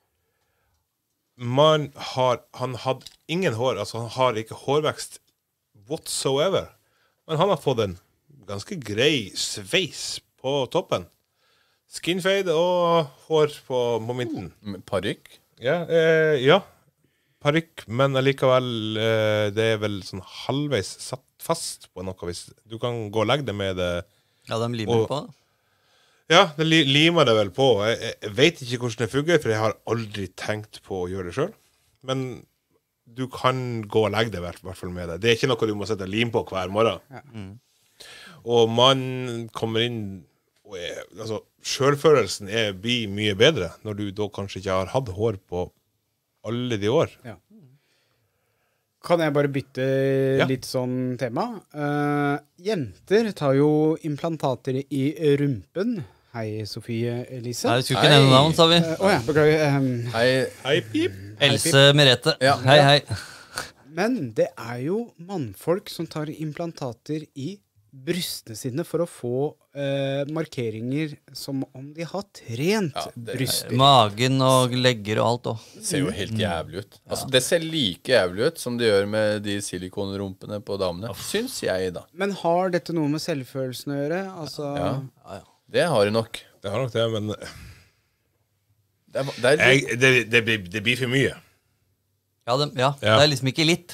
man har Han hadde ingen hår, altså han har ikke hårvekst whatsoever. Men han har fått en ganske grei sveis på toppen. Skinfade og hår på, på midten. Med Parykk? Ja, eh, ja. Parykk, men allikevel eh, det er vel sånn halvveis satt fast på noe vis. Du kan gå og legge det med det. Ja, de limer Og- på. Ja, det li limer det vel på. Jeg, jeg, jeg vet ikke hvordan det fungerer, for jeg har aldri tenkt på å gjøre det sjøl. Men du kan gå og legge det i hvert hvert fall med det. Det er ikke noe du må sette lim på hver morgen. Og man kommer inn og er, altså, selvfølelsen er, blir mye bedre når du da kanskje ikke har hatt hår på alle de år. Kan jeg bare bytte Ja. litt sånn tema? Eh, jenter tar jo implantater i rumpen. Hei, Sofie Elise. Nei, vi skulle ikke Hei. nevne navn, sa vi. Eh, Å ja, beklager. ehm, Hei, Hei, pip! Else Merete. Ja. Hei, hei. men det er jo mannfolk som tar implantater i brystene sine for å få eh, markeringer som om de har trent Ja, det er- bryster. Magen og legger og alt òg. det ser jo helt jævlig ut. Altså, Det ser like jævlig ut som det gjør med de silikonrumpene på damene. Syns jeg, da. Men har dette noe med selvfølelsen å gjøre? Altså, Ja. Det har det nok. Det har nok det, men Det er, det er litt, jeg, det, det, blir, det blir for mye. Ja, det, ja, Ja. det er liksom ikke litt.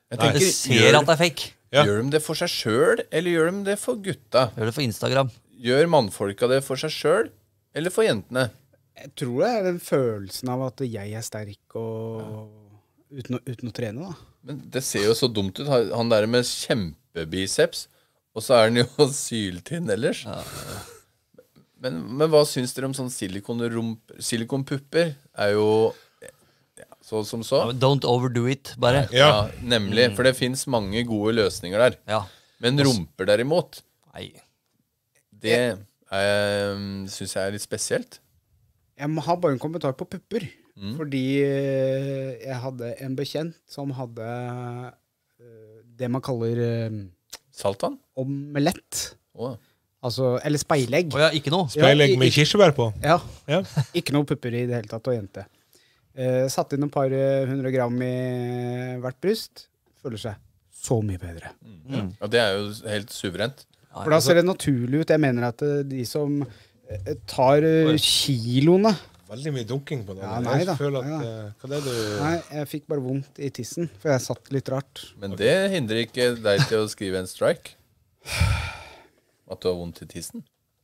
Jeg Jeg tenker, ser gjør, at det er fake. Ja. gjør de det for seg sjøl, eller gjør de det for gutta? Gjør det for Instagram. Gjør mannfolka det for seg sjøl, eller for jentene? Jeg tror det er den følelsen av at jeg er sterk og uten, å, uten å trene, da. Men det ser jo så dumt ut. Han han der med kjempebiceps, og så er han jo syltynn ellers. Men, men hva syns dere om sånn silikonrump... Silikonpupper er jo ja, så som så. Ja, Don't overdo it, bare. Ja, Ja. nemlig. For det fins mange gode løsninger der. Ja. Men rumper derimot, Nei. det eh, syns jeg er litt spesielt. Jeg må ha bare en kommentar på pupper. Mm. Fordi eh, jeg hadde en bekjent som hadde eh, det man kaller eh, Saltvann? omelett. Å. Altså, eller speilegg. Å ja, ikke noe. Speilegg Ja, i- med i- kirsebær på. Ja, Ja. ikke noe pupper i det hele tatt, og jente. Eh, satt inn et par eh, hundre gram i hvert bryst. Føler seg så mye bedre. Ja, det er jo helt suverent. For da ser det naturlig ut. Jeg mener at eh, de som eh, tar eh, kiloene. Veldig mye dunking på det. Ja, nei da, Jeg føler at, nei da. eh, hva er det du... Nei, jeg fikk bare vondt i tissen, for jeg satt litt rart. Men det hindrer ikke deg til å skrive en strike. At du har vondt i tissen.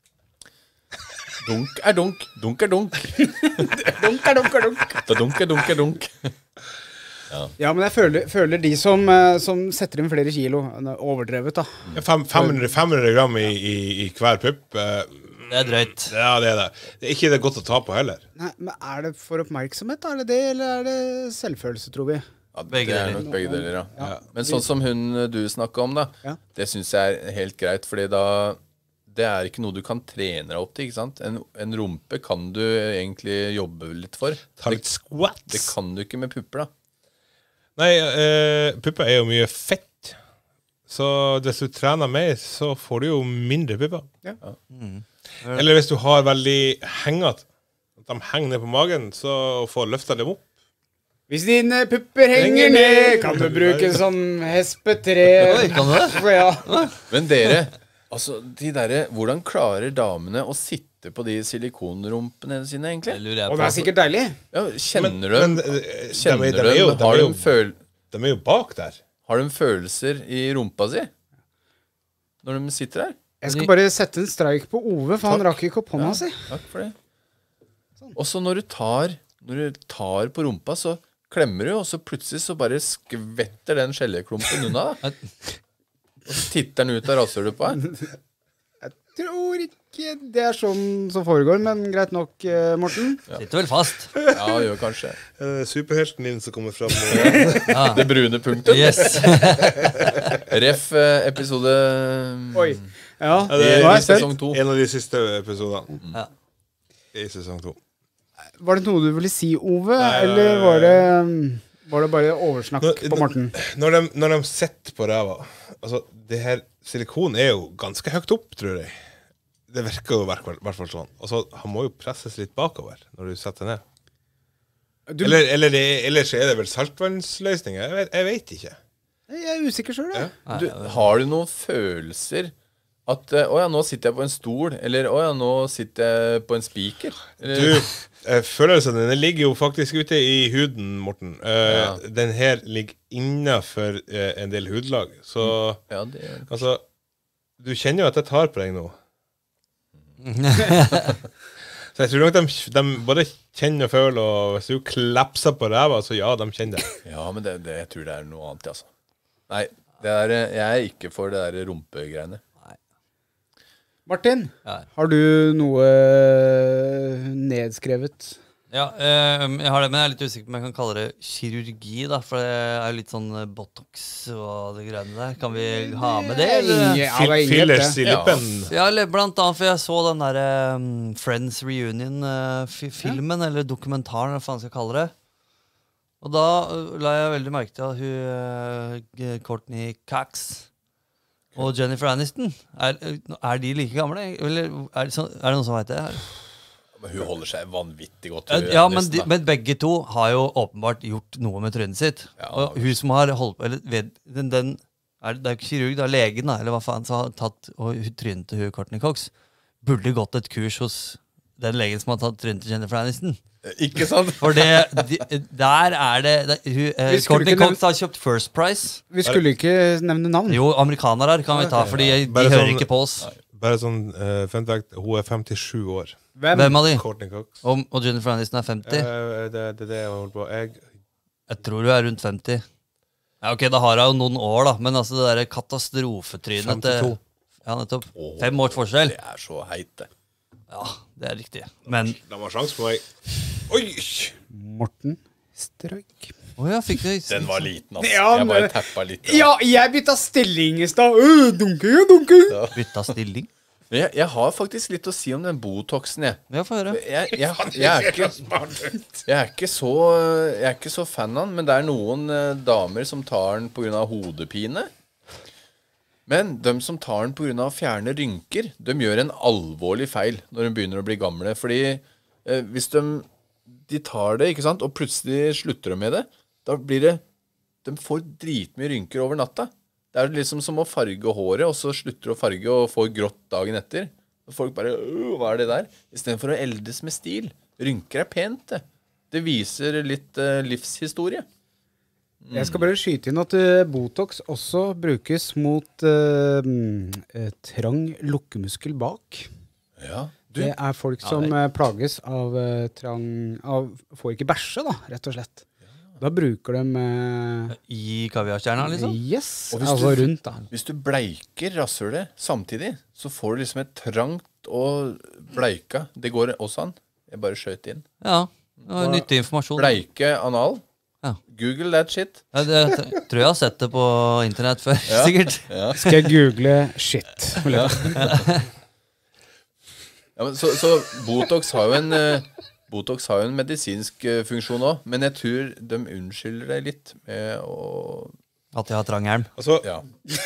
Dunk er dunk. Dunk er dunk. Dunk er dunk er dunk. Da dunk er dunk er dunk. Ja, men jeg føler, føler de som, eh, som setter inn flere kilo, eh, overdrevet da. Ja, fem- fem hundre fem hundre gram i, i, i hver pupp. eh, Det er drøyt. Ja, det er det. Det er ikke det godt å ta på heller. Nei, men er det for oppmerksomhet, da? Er det det, eller er det selvfølelse, tror vi? Ja, Begge det er deler. nok begge deler, ja. Ja. Men sånn som hun du snakka om, da, Ja. det syns jeg er helt greit, fordi da det er ikke noe du kan trene deg opp til, ikke sant? En, en rumpe kan du egentlig jobbe litt for. Ta litt squats. Det kan du ikke med pupper, da. Nei, eh, pupper er jo mye fett. Så hvis du trener mer, så får du jo mindre pupper. Ja. Eller hvis du har veldig hengete, at de henger ned på magen, så får løfta dem opp. Hvis dine pupper henger ned, kan du bruke som hespetre. Oi, kan du det? Ja. Men dere, altså, de derre Hvordan klarer damene å sitte på de silikonrumpene sine, Det egentlig? lurer jeg Og på. det er sikkert deilig. Ja, kjenner du Men, dem? eh, de, Kjenner er- du de, er jo, dem? de, Har er de, jo, føl de er jo bak der. har de følelser i rumpa si? Når de sitter der? Jeg skal bare sette en streik på Ove, for han rakk ikke opp hånda si. Takk for det. Og så når du tar Når du tar på rumpa, så klemmer du, og så plutselig så bare skvetter den skjelleklumpen unna. Da. Og så titter den ut av rasshølet på deg. Tror ikke det er sånn som foregår, men greit nok, eh, Morten. Sitter vel fast. Ja, gjør kanskje. Uh, superhelten din som kommer fram. Og, Det brune punktet. Yes. Ref eh, episode Oi. Ja, Ja, det i, er nå er i jeg spent. sesong to. en av de siste episodene Ja. i sesong to. Var det noe du ville si, Ove? Nei, Eller var det, var det bare oversnakk Nå- på Morten? Når de, når de sitter på ræva Altså, det her silikon er jo ganske høyt opp, tror jeg. Det virker jo i hvert fall- hvert fall sånn. Altså, han må jo presses litt bakover når du setter ned. Du, Eller, eller, det, eller så er det vel saltvannsløsninger. Jeg vet, jeg vet ikke. jeg er usikker sjøl, jeg. Du, har du noen følelser at eh, 'Å ja, nå sitter jeg på en stol', eller 'Å ja, nå sitter jeg på en spiker'? Eller- Du, eh, følelsen den ligger jo faktisk ute i huden, Morten. Eh, Ja. Den her ligger innenfor eh, en del hudlag. Så Ja, det er altså Du kjenner jo at jeg tar på deg nå. Så jeg tror nok de, de både kjenner og føler, og hvis du klapser på ræva, så ja, de kjenner det. Ja, men det, det, jeg tror det er noe annet, altså. Nei, det er, eh, jeg er ikke for det der rumpegreiene. Martin, Ja. har du noe eh, nedskrevet? Ja, eh, jeg har det, men jeg er litt usikker på om jeg kan kalle det kirurgi, da. For det er jo litt sånn eh, Botox og det greiene der. Kan vi ha med det, eller? Ingen- ja, det er ingen Fillers i Ja. lippen. Ja, eller blant annet, for jeg så den derre um, Friends Reunion-filmen, eller dokumentaren, hva faen skal jeg kalle det. Og da uh, la jeg veldig merke til at hun uh, Courtney Cox og Jennifer Aniston, er, er de like gamle? Eller er det, sånn, er det noen som vet det? Men hun holder seg vanvittig godt. Ja, hun, ja men, nesten, de, da. men begge to har jo åpenbart gjort noe med trynet sitt. Ja, og hun som har holdt på eller, ved, den, den, er, Det er jo ikke kirurg, det er legen, da, eller hva faen, som har tatt og hun trynet til hun Courtney Cox. Burde gått et kurs hos den legen som har tatt trynet til Jennifer Aniston. Ikke sant? For det, de, der er det, det hun, eh, Vi skulle Courtney ikke Cox har kjøpt First Price. Vi skulle ikke nevne navn. Jo, amerikanere kan vi ta, fordi de Bare hører sånn- ikke på oss. Bare sånn uh, fun fact, hun er femtisju år. Hvem? Hvem av de? Courtney Cox. Og, og Jennifer Aniston er femti? Eh, det det er det jeg holder på. Jeg, Jeg tror hun er rundt femti. Ja, ok, da har hun jo noen år, da. Men altså det der katastrofetrynet til femtito. Ja, nettopp. Åh. Fem års forskjell. Det er så heit, det. Ja, det er riktig. Men De har sjans på meg. Oi! Morten Strøk. Å ja, fikk du Den var liten, altså. Ja, Jeg bare men- tappa litt. Ja, jeg bytta stilling i stad. Øh, dunking og dunking. bytta stilling? Men jeg, jeg har faktisk litt å si om den Botoxen, jeg. Ja, få høre. Jeg, jeg, jeg, er ikke, jeg, er ikke så, jeg er ikke så fan av den, men det er noen eh, damer som tar den pga. hodepine. Men de som tar den pga. å fjerne rynker, de gjør en alvorlig feil når de begynner å bli gamle. Fordi eh, hvis de, de tar det, ikke sant, og plutselig slutter de med det, da blir det De får dritmye rynker over natta. Det er liksom som å farge håret, og så slutter du å farge og får grått dagen etter. Og folk bare «Åh, hva er det der?» I stedet for å eldes med stil. Rynker er pent, det. Det viser litt eh, livshistorie. Jeg skal bare skyte inn at eh, Botox også brukes mot eh, mm, eh, trang lukkemuskel bak. Ja, du, Det er folk som eh, plages av eh, trang av, Får ikke bæsje, da, rett og slett. Da bruker de eh, I kaviarstjerna, liksom? Yes, Og hvis altså du- rundt, da. hvis du bleiker rasshølet samtidig, så får du liksom et trangt og bleika. Det går også an. Jeg bare skjøt inn. Ja. Det var nyttig informasjon. Bleike anal. Ja. Google that shit. Ja, det, jeg tror jeg har sett det på internett før, sikkert. Skal jeg google shit? vil jeg- Ja, men så, så Botox har jo en eh, Botox har jo en medisinsk eh, funksjon òg, men jeg tror de unnskylder deg litt med å At jeg har trang hjelm. Altså, Ja.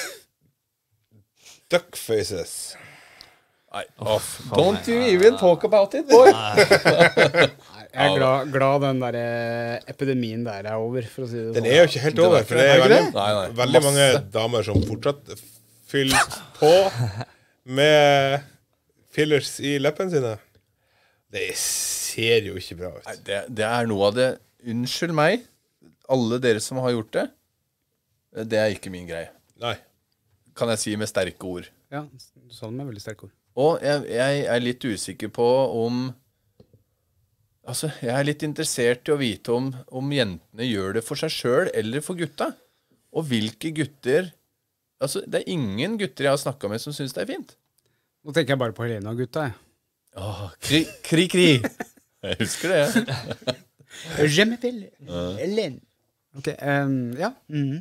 duckfaces. Nei, off. Don't you even talk about it, boy. Jeg er glad, glad den der eh, epidemien der er over, for å si det Den sånn. er jo ikke helt over, for det er Er det veldig, ikke Nei, nei. veldig mange Masse. damer som fortsatt fyller på med fillers i leppene sine. Det ser jo ikke bra ut. Nei, det, det er noe av det. Unnskyld meg, alle dere som har gjort det. Det er ikke min greie. Nei. Kan jeg si med sterke ord. Ja, du sa det med veldig sterke ord. Og jeg, jeg er litt usikker på om Altså, jeg er litt interessert i å vite om, om jentene gjør det for seg sjøl eller for gutta. Og hvilke gutter Altså, det er ingen gutter jeg har snakka med som syns det er fint. Nå tenker jeg bare på Helena og gutta, jeg. Åh, kri, kri, kri. Jeg husker det, jeg. Je m'appelle Hélène. Ok, um, ja. Mhm.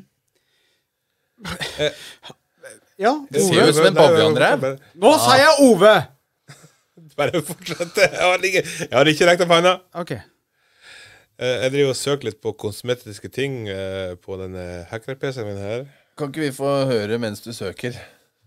Ja, Det ser jo ut som en bavianrev. Bare, nå sa jeg Ove! bare fortsett. Jeg har ikke, jeg har ikke rekt opp handa. Ok. Eh, Jeg driver og søker litt på kosmetiske ting eh, på denne hacker-P C-en min her. Kan ikke vi få høre mens du søker?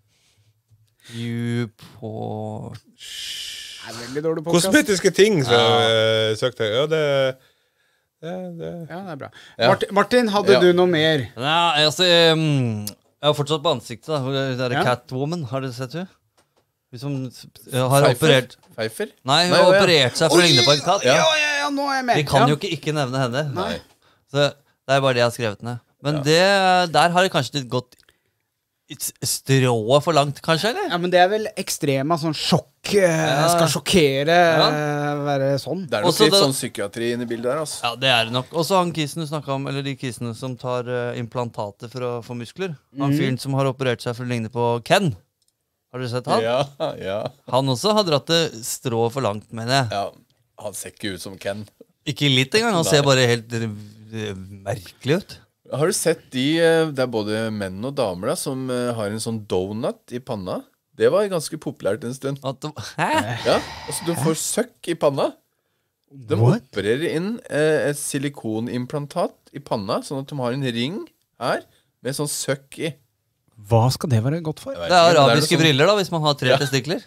Uport Det er veldig dårlig podcast. Kosmetiske ting som jeg eh, søkte. Ja, det, det, det. Ja, det er bra. Ja. Martin, Martin, hadde Ja. du noe mer? Nei, altså um, Jeg har fortsatt på ansiktet, da. Hun er- Det er Ja. Catwoman, har dere sett henne? Hun som uh, har Pfeiffer? operert Pfeiffer? Nei, hun Nei, har å, ja. operert seg for å ligne på en katt. Ja, ja, ja, nå er jeg med. Vi kan ja. jo ikke ikke nevne henne. Nei. Så det er bare det jeg har skrevet ned. Men det, der har det kanskje litt gått s- strået for langt, kanskje? eller? Ja, men det er vel ekstrema sånn sjokk. eh, Skal sjokkere, eh, være sånn. Det er nok Også litt da- sånn psykiatri inni bildet der, altså. Ja, det er det nok. Også han kisen du snakket om, eller de kisene som tar eh, implantater for å få muskler. Han fyren som har operert seg for å ligne på Ken. Har dere sett han? Ja, ja, Han også har dratt det strået for langt, mener jeg. ja. Han ser ikke ut som Ken. Ikke litt engang. Han ser bare helt eh, merkelig ut. Har du sett de, eh, det er både menn og damer da, som eh, har en sånn donut i panna? Det var ganske populært en stund. At det, hæ? Ja, altså du får søkk i panna. De opererer inn eh, et silikonimplantat i panna, sånn at de har en ring her med sånn søkk i. Hva skal det være godt for? Jeg vet Det er ikke, men arabiske noe sånn- briller, da, hvis man har tre testikler.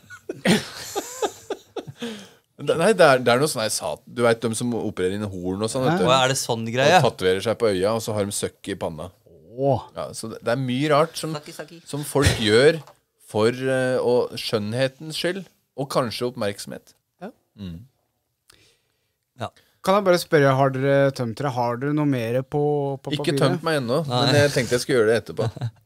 Det- Nei, det er, det er noe sånn her sat. Du vet de som opererer inn horn og sånn, vet du. Og er det sånn Og greie? tatoverer seg på øya, og så har de søkk i panna. Åh. Ja, så det, det er mye rart som, som folk gjør for uh, og skjønnhetens skyld, og kanskje oppmerksomhet. Ja. Mm. Ja. Kan jeg bare spørre, har dere tømt dere? Har dere noe mer på, på Ikke papiret? tømt meg ennå, Nei. men jeg tenkte jeg skulle gjøre det etterpå.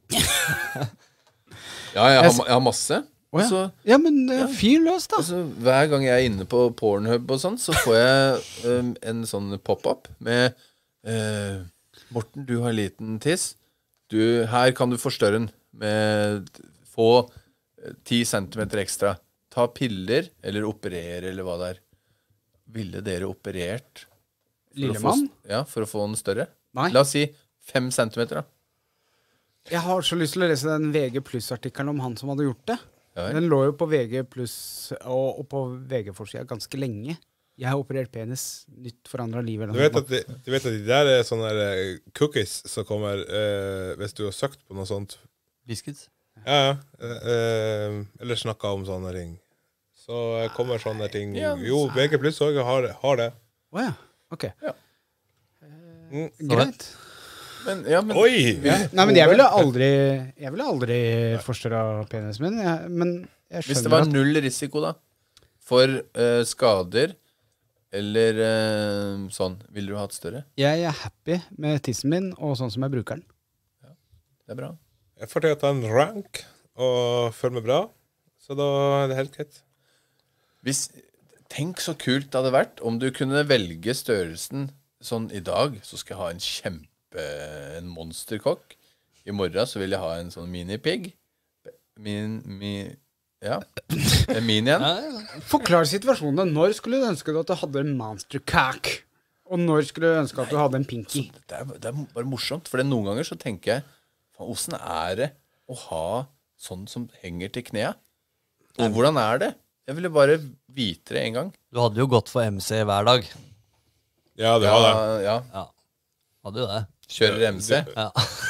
Ja, jeg har, ma- jeg har masse. Å, ja. Så, Ja, men uh, fyr løs da. altså, hver gang jeg er inne på Pornhub og sånn, så får jeg um, en sånn pop-up med eh, Morten, du har liten tiss. Du, her kan du forstørre den med få eh, ti centimeter ekstra. Ta piller, eller operere, eller hva det er. Ville dere operert for å få, Lillemann? ja, for å få den større? Nei. La oss si fem centimeter, da. Jeg har så lyst til å lese den V G Plus-artikkelen om han som hadde gjort det. Ja, vel. Den lå jo på V G Plus og, og på V G-forsida ganske lenge. Jeg har operert penis. Nytt forandra liv. Eller Du vet at de, du vet at de der er sånne der, eh, cookies som kommer eh, hvis du har søkt på noe sånt. Biscuits. Ja, ja. Eh, eh, eller snakka om sånne ting. Så eh, kommer sånne ting. Ja, Jo, V G Pluss også har, har det. Å ja. Ok. Mm. Greit. Men, ja, men, Oi! Ja. Nei, men jeg ville aldri Jeg ville aldri forstørra penisen min. Jeg, men jeg Hvis det skjønner var at null risiko da for eh, skader eller eh, sånn, ville du hatt større? jeg er happy med tissen min og sånn som jeg bruker den. Det er bra. Jeg får til å ta en rank og føle meg bra. Så da er det helt greit. Hvis, tenk så kult det hadde vært om du kunne velge størrelsen sånn i dag, så skal jeg ha en kjempe en monsterkokk. I morgen så vil jeg ha en sånn minipig. Min, mi, ja, en mini en. Ja, ja. Forklar situasjonen. Når skulle du ønske at du hadde en monstercock? Og når skulle du ønske at du hadde en pinky? Det er, det er bare morsomt, for noen ganger så tenker jeg, faen, hvordan er det å ha sånn som henger til knea? Og hvordan er det? Jeg ville bare vite det en gang. Du hadde jo gått for M C hver dag. Ja, det Ja, var det. ja. Ja. Hadde jo det. Kjører M C. Ja.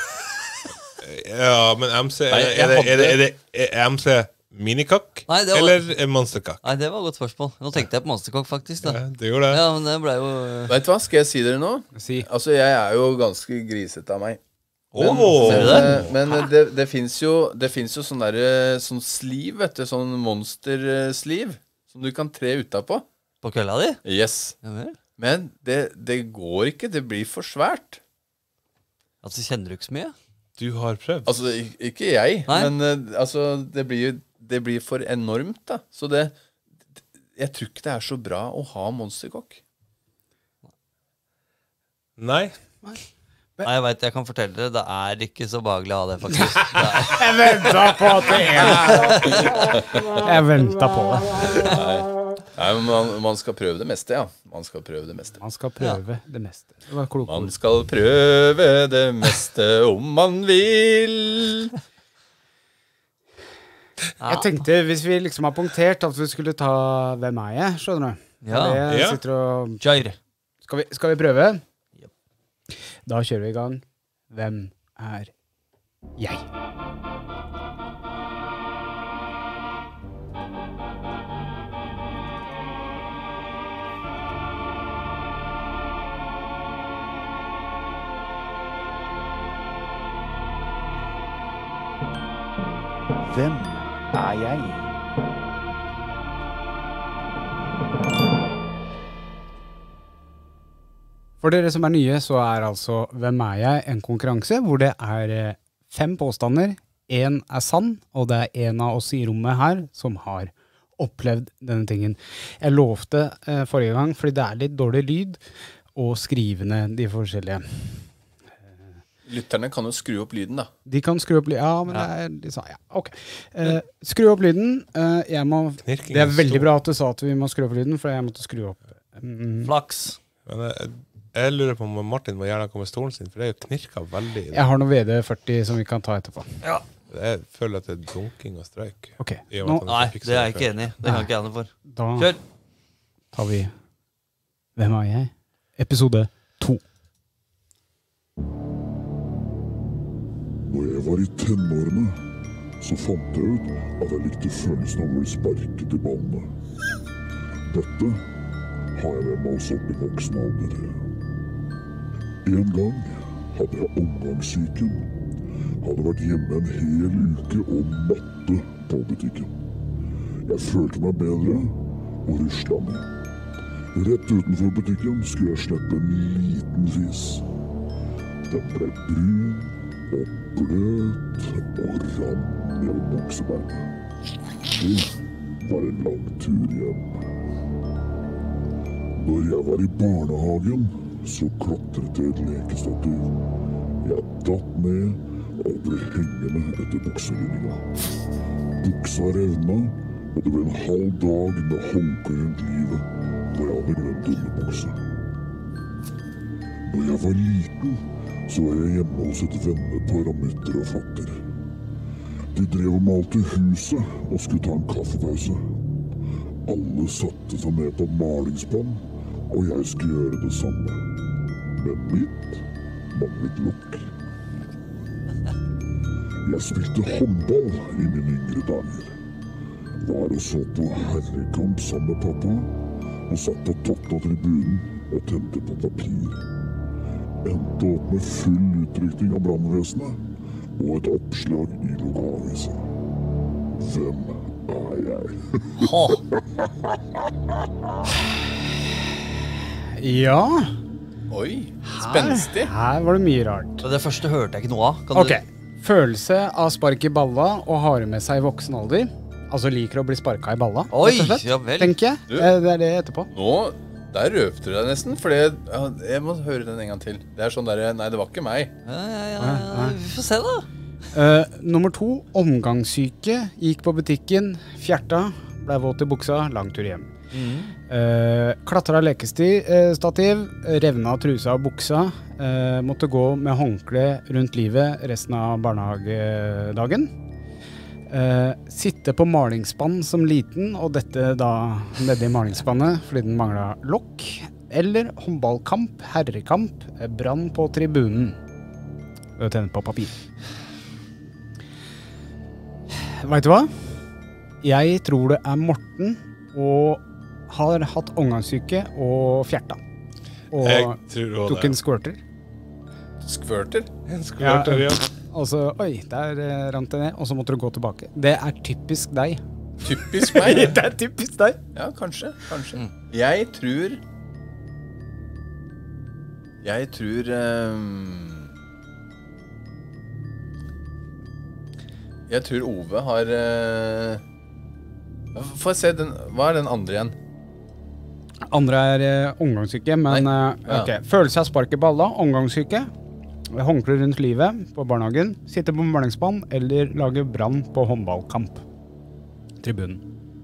Ja, men M C, er, Nei, det- jeg er, det, er, det, hadde- er, det, er M C minikakk Nei, det var- eller monsterkakk? Nei, det var et godt spørsmål. Nå tenkte jeg på Monsterkokk, faktisk. Da. Ja, det gjorde det. Ja, men det ble jo Vet du hva, skal jeg si dere nå? Si. Altså, jeg er jo ganske grisete av meg. Men, Åh! Ser du men, det? eh, men det, det fins jo, det finnes jo sånn derre sånn sliv, vet du. Sånn monstersliv som du kan tre utapå. på kølla di. Yes. Ja vel. Men det, det går ikke. Det blir for svært. Altså, kjenner du ikke så mye? Du har prøvd. Altså, ik- ikke jeg, Nei. men eh, altså, det blir jo det blir for enormt, da. Så det Jeg tror ikke det er så bra å ha monsterkokk. Nei. Nei, jeg vet, jeg kan fortelle dere, det er ikke så behagelig å ha det, faktisk. Det er, Jeg venta på at det er Jeg venta på det. Nei, men man, man skal prøve det meste, ja. Man skal prøve det meste. Man skal prøve det meste. Det var kloke Man ord. skal prøve det meste om man vil. Jeg tenkte, hvis vi liksom har punktert at vi skulle ta Hvem er jeg? Skjønner du? Ja. Det jeg Ja. sitter og Kjør. Skal vi, skal vi prøve? Da kjører vi i gang. Hvem er jeg? Hvem er jeg? For dere som er nye, så er altså Hvem er jeg? En konkurranse hvor det er eh, fem påstander. Én er sann, og det er en av oss i rommet her som har opplevd denne tingen. Jeg lovte eh, forrige gang, fordi det er litt dårlig lyd, og skrivende de forskjellige. Lytterne kan jo skru opp lyden, da. De kan skru opp lyden. Ja, men det er de sa, ja, ok. Eh, skru opp lyden. Eh, jeg må, Knirking det er er veldig stor. bra at du sa at vi må skru opp lyden, for jeg måtte skru opp. Mm, Flaks. Men jeg, jeg lurer på om Martin må gjerne komme med stolen sin, for det er jo knirka veldig. i det. jeg har noe V D førti som vi kan ta etterpå. Jeg føler at det er dunking og streik. Ok, I og med nå at han Nei, ikke fikser det er jeg før. ikke enig i. Det kan ikke jeg noe for. da Kjør. tar vi Hvem er jeg? Episode to. Når jeg var i tenårene, så fant jeg ut at jeg likte følelsen av å bli sparket i ballene. Dette har jeg med meg også opp i voksen alder. En gang hadde jeg omgangssyken. Hadde vært hjemme en hel uke og matte på butikken. Jeg følte meg bedre, og rusla ned. Rett utenfor butikken skulle jeg slippe en liten fis. Den ble brun og bløt og rann ned buksebeinet. Det var en lang tur hjem. Når jeg var i barnehagen, så klotret jeg et lekestativ. Jeg datt ned og ble hengende etter bukselinninga. Buksa revna, og det ble en halv dag med håndkle rundt livet, hvor jeg hadde glemt underbukse. Når jeg var liten, så var jeg hjemme hos et vennepar av mutter og fatter. De drev og malte huset og skulle ta en kaffepause. Alle satte seg ned på malingsspann, og jeg skulle gjøre det samme. Men mitt manglet lokk. Jeg spilte håndball i mine yngre dager. Var og så på herrekamp sammen med pappa, og satt på toppen av tribunen og tente på papir. Endte opp med full utrykning av brannvesenet og et oppslag i lokalavisa. Hvem er jeg? Ja, Oi, spenstig. her var det mye rart. Så det første hørte jeg ikke noe av. Kan Ok, følelse av spark i balla og har med seg i voksen alder. Altså liker å bli sparka i balla, Oi, rett og slett, ja vel. tenker jeg. Du- Eh, Det er det etterpå. Nå, der røpte du deg nesten, for det, ja, jeg må høre den en gang til. Det er sånn der, nei, det var ikke meg. Du ja, ja, ja, ja. Vi får se, da. Uh, nummer to, omgangssyke. Gikk på butikken, fjerta, ble våt i buksa, lang tur hjem. Uh, klatra lekestativ, revna trusa og buksa. Uh, måtte gå med håndkle rundt livet resten av barnehagedagen. Uh, sitte på malingsspann som liten, og dette da nede i malingsspannet fordi den manglet lokk. Eller håndballkamp, herrekamp, brann på tribunen. Ved å tenne på papir. Vet du hva? Jeg tror det er Morten og har hatt omgangssyke og fjerta. Og Jeg tror også tok det. en squirter. Skvørter. En skvørter, ja. Og så, oi, der eh, rant det ned, og så måtte du gå tilbake. Det er typisk deg. Typisk meg. Det er typisk deg. Ja, kanskje, kanskje. Jeg tror... Jeg tror... ehm, jeg tror Ove har... eh, Få se, den, hva er den andre igjen? Andre er eh, omgangssyke, men Nei. eh, Ja. ok. Følelse av spark i balla, omgangssyke. Håndkle rundt livet på barnehagen. Sitte på malingsspann eller lage brann på håndballkamp. Tribunen.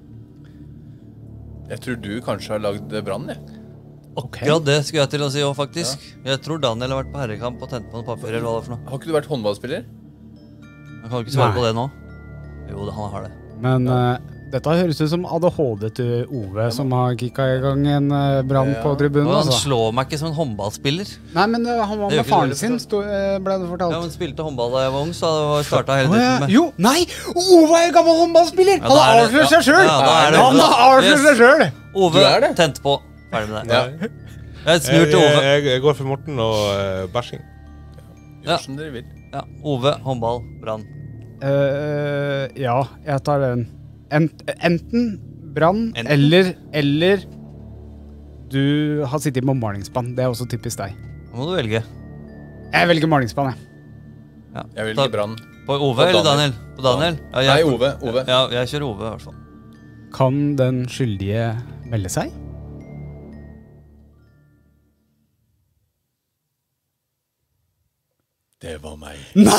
Jeg tror du kanskje har lagd brann, jeg. Ok. Ja, det skulle jeg til å si òg, faktisk. Jeg tror Daniel har vært på herrekamp og tent på noe papir. Eller hva det er for noe. Har ikke du vært håndballspiller? Han kan ikke svare Nei. på det nå. Jo, det, han har det. Men eh, dette høres ut som A D H D til Ove, som har kicka i gang en eh, brann Ja. på tribunen. Og han Altså. slår meg ikke som en håndballspiller. Nei, men eh, han var Det gjør med ikke faren det, sin, for- sto, eh, ble det fortalt. Ja, men spilte håndball da jeg var ung, så det starta hele Å, ja. dritten med. Jo, nei! Ove er gammel håndballspiller! Ja, Han da er har det- avslørt ja. seg sjøl! Ja, da er det- Han har avslørt Yes. seg sjøl! Ove Du er det. tente på. Ferdig med det. Ja. Jeg snur Jeg, til Ove. jeg, jeg går for Morten og uh, bæsjing. Ja. Gjør som dere vil. Ja, Ove, håndball, brann. Eh, ja, jeg tar den. Ent, enten brann, Enten? eller eller du har sittet på malingsspann. Det er også typisk deg. Nå må du velge. Jeg velger malingsspann, jeg. Ja. Jeg Ta- velger brann. På Ove På eller Daniel. Daniel? På Daniel? Ja, Nei, jeg, Ove. Ove. Ja, jeg kjører Ove, i hvert fall. Kan den skyldige melde seg? Det var meg.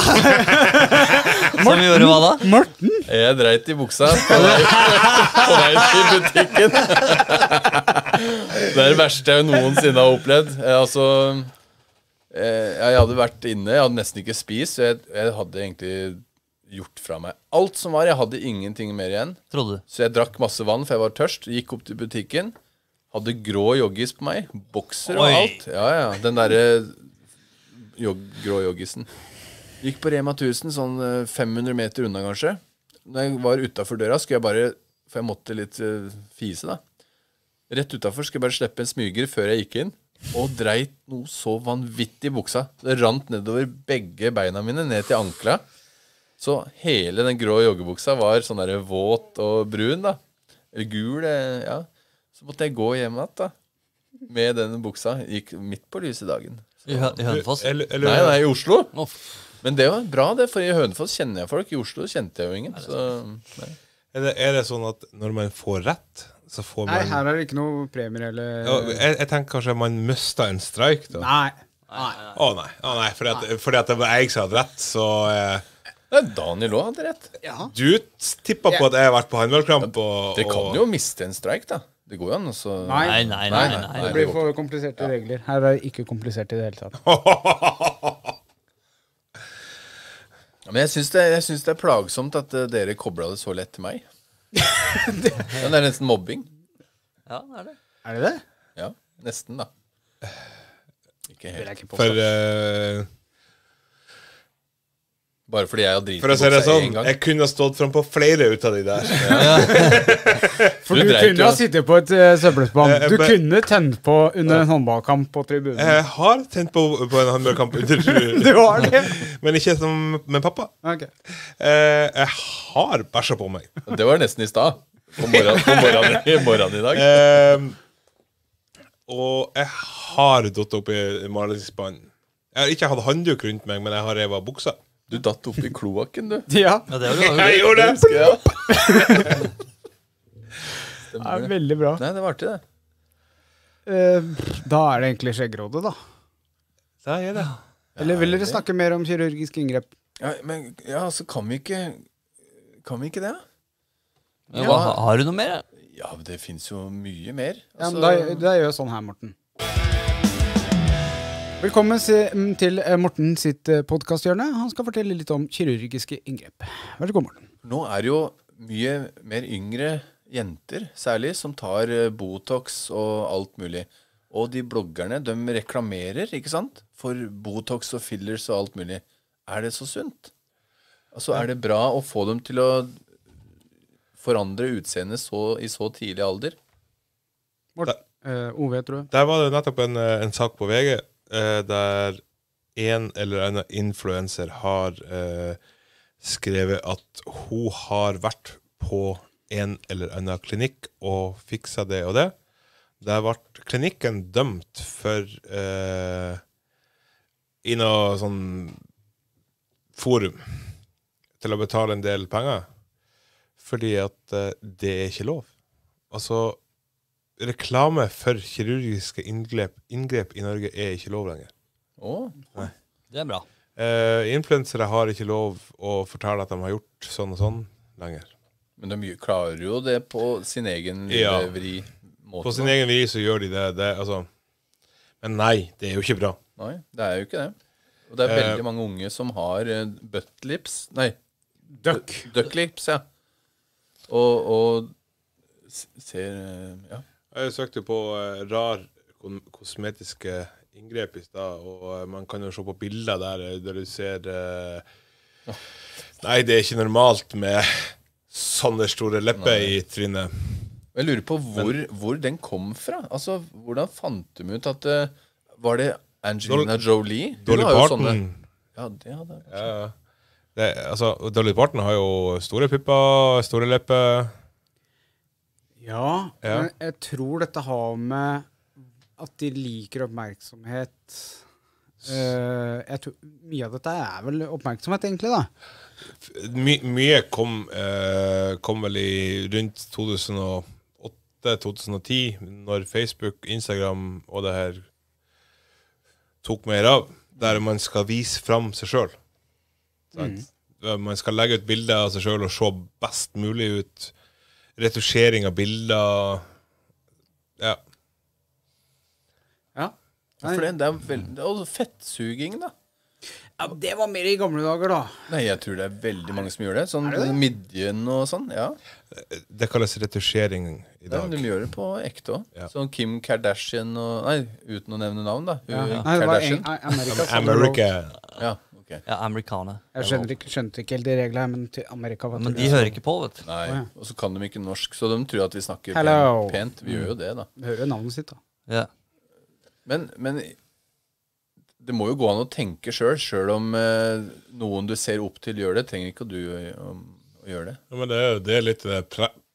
Som gjorde hva da? Morten? Jeg dreit i buksa på vei, på vei til butikken. Det er det verste jeg noensinne har opplevd. Jeg, altså, eh, jeg hadde vært inne, jeg hadde nesten ikke spist, så jeg, jeg hadde egentlig gjort fra meg alt som var. Jeg hadde ingenting mer igjen. Trodde du. Så jeg drakk masse vann, for jeg var tørst. Gikk opp til butikken. Hadde grå joggis på meg. Bokser og Oi. alt. Ja, ja. Den derre jog, grå joggisen. Gikk på Rema tusen, sånn eh, fem hundre meter unna kanskje. Når jeg var utenfor døra, skulle jeg bare, for jeg måtte litt eh, fise da. Rett utenfor skulle jeg bare slippe en smyger før jeg gikk inn, og dreit noe så vanvittig i buksa. Det rant nedover begge beina mine, ned til ankla. Så hele den grå joggebuksa var sånn der våt og brun da. Eller gul, eh, ja. Så måtte jeg gå hjem igjen da. Med den buksa. Gikk midt på lyse dagen. I, Hø I Hønefoss? Eller, eller, Nei, nei, i Oslo. Oh. Men det var bra det, for i Hønefoss kjenner jeg folk. I Oslo kjente jeg jo ingen. Så, nei. Er, det, er det sånn at når man får rett, så får man... Nei, her er det ikke noe premier eller... Ja, jeg, jeg tenker kanskje man mistet en streik da. Nei. Å oh, nei, oh, nei fordi, at, fordi at det var jeg som hadde rett, så... Eh, Daniel også hadde rett. Ja. du tippet på at jeg har vært på håndballkamp og... Det kan og... jo miste en streik da. Det går jo an, så... Nei. Nei, nei, nei, nei, nei. Det blir for kompliserte regler. Her er det ikke komplisert i det hele tatt. Men jeg synes, det, jeg synes det er plagsomt at uh, dere koblet det så lett til meg. det, ja, det er nesten mobbing. Ja, det er det. Er det det? Ja, nesten da. Ikke Det vil jeg helt. ikke påstå. For... Eh, Bare fordi jeg har dritt for å si det sånn, jeg kunne ha stått frem på flere ut av de der. For Du du, dreit kunne jo. ha sittet på et uh, søppelspann. Eh, Du men- kunne tent på under en håndballkamp på tribunen. Jeg har tent på, på en håndballkamp under, Du har det? men ikke som med pappa. Ok. Eh, jeg har bæsja på meg. Det var nesten i stad. På morgenen, på morgenen, i morgenen i dag. Eh, og jeg har datt opp i malingsspann. Jeg har ikke hatt handduk rundt meg, men jeg har revet av buksa. Du datt opp i kloakken, du. Ja, Ja, det er jo Jeg gjorde det! Husker jeg. det er veldig bra. Nei, det var artig det. Eh, da er det egentlig skjeggrådet, da. Da er det. Eller vil dere snakke mer om kirurgisk inngrep? Ja, men ja, så kan vi ikke Kan vi ikke det? Men hva, Har du noe mer? Ja, det finnes jo mye mer. Ja, Altså, men da, da gjør jeg sånn her, Morten. Velkommen si- til eh, Morten sitt eh, podcasthjørne. Han skal fortelle litt om kirurgiske inngrep. Vær så god, Morten. Nå er det jo mye mer yngre jenter, særlig, som tar eh, Botox og alt mulig. Og de bloggerne, de reklamerer, ikke sant? For Botox og fillers og alt mulig. Er det så sunt? Altså, er det bra å få dem til å forandre utseendet så, i så tidlig alder? Morten. Eh, Ove, tror jeg. Der var det nettopp en, eh, en sak på V G eh, der en eller annen influencer har eh, skrevet at hun har vært på en eller annen klinikk og fiksa det og det. Der ble klinikken dømt for eh, i noe sånn forum til å betale en del penger, fordi at eh, det er ikke lov. Altså, reklame for kirurgiske inngrep, inngrep i Norge er ikke lov lenger. Åh, Det er bra. Eh, influensere har ikke lov å fortelle at de har gjort sånn og sånn lenger. men de klarer jo det på sin egen Ja. lille vri måte. På sin egen vis så gjør de det, det altså. Men nei, det er jo ikke bra. Nei, det er jo ikke det. Og det er Eh. veldig mange unge som har uh, buttlips. Nei, Duck. ducklips, ja. Og, og s- ser eh, Ja. Jeg søkte på eh, rar kon- kosmetiske inngrep i stad, og eh, man kan jo se på bilder der, eh, der du ser eh, Nei, det er ikke normalt med sånne store lepper i trynet. Jeg lurer på hvor, hvor den kom fra. Altså, hvordan fant de ut at det var det Angelina Jolie? Hun Dolly har jo Parton. sånne- Ja, det hadde jeg. Ja, ja. Det, altså, Dolly Parton har jo store pupper, store lepper. Ja, Ja. men jeg tror dette har med at de liker oppmerksomhet. Eh, jeg tror, mye av dette er vel oppmerksomhet, egentlig, da. My, mye kom, eh, kom vel i rundt to tusen og åtte til to tusen og ti, når Facebook, Instagram og det her tok mer av, der man skal vise fram seg selv. Sant? Man skal legge ut bilder av seg selv og se best mulig ut. Retusjering av bilder. Ja. Ja. For det, det er veldig, og fettsuging, da. Ja, det var mer i gamle dager, da. Nei, jeg tror det er veldig mange som gjør det. Sånn Er det det? midjen og sånn. Ja. Det kalles retusjering i ja dag. de gjør det på ekte òg. Ja. Sånn Kim Kardashian og Nei, uten å nevne navn, da. Hun, Ja. Nei, det var Kardashian. en, Amerika. som America. Ja, ok. Ja, amerikaner. Jeg skjønner ikke, skjønte ikke helt de reglene, men til Amerika var Men det- de hører ikke på, vet du. Nei, Å, ja. og så kan de ikke norsk, så de tror at vi snakker Hello. pent. pent. Vi gjør jo det, da. De hører navnet sitt, da. Ja. Men, men det må jo gå an å tenke sjøl, sjøl om eh, noen du ser opp til gjør det, trenger ikke du å, å, å gjøre det. Ja, men det er, det er litt det pre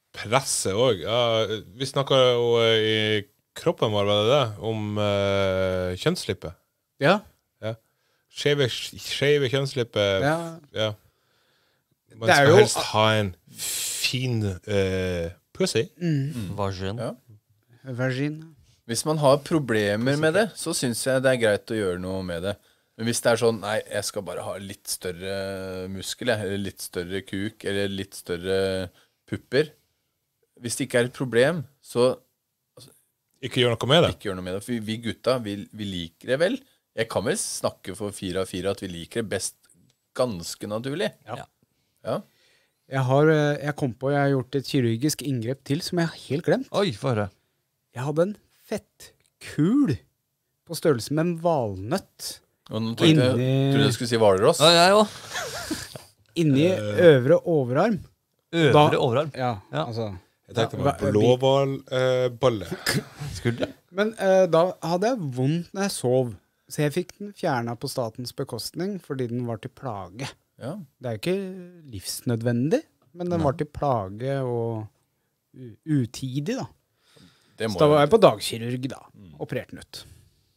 presset også. Ja, vi snakket jo eh, i kroppen vår, var det det? Om uh, kjønnslippet. Ja. Ja. Skjeve, skjeve kjønnslippet. ja. Ja. Man Det er skal jo- helst ha en fin uh, pussy. Vagin. Ja. Vagin. Hvis man har problemer med det, så synes jeg det er greit å gjøre noe med det. Men hvis det er sånn, nei, jeg skal bare ha litt større muskel, jeg, eller litt større kuk, eller litt større pupper. Hvis det ikke er et problem, så Ikke gjør noe med det. ikke gjør noe med det. For vi, vi gutta, vi, vi liker det vel. Jeg kan vel snakke for fire av fire at vi liker det best ganske naturlig. Ja. Ja. Jeg, har, eh, jeg kom på, jeg har gjort et kirurgisk inngrep til som jeg har helt glemt. Oi, få høre. Jeg hadde en fettkul på størrelse med en valnøtt Og nå tenkte jeg, Inni- trodde jeg skulle si Hvalross. Ja, jeg òg. inni øvre overarm. Øvre Da- overarm. Ja, Ja. altså. Jeg tenkte Ja, på hva- blåhvalballe. Skulder. Men eh, da hadde jeg vondt når jeg sov, så jeg fikk den fjerna på statens bekostning fordi den var til plage. Ja. Det er jo ikke livsnødvendig, men den var til plage og u utidig, da. Det Så må da var jeg. jeg på dagkirurg, da. Opererte den ut.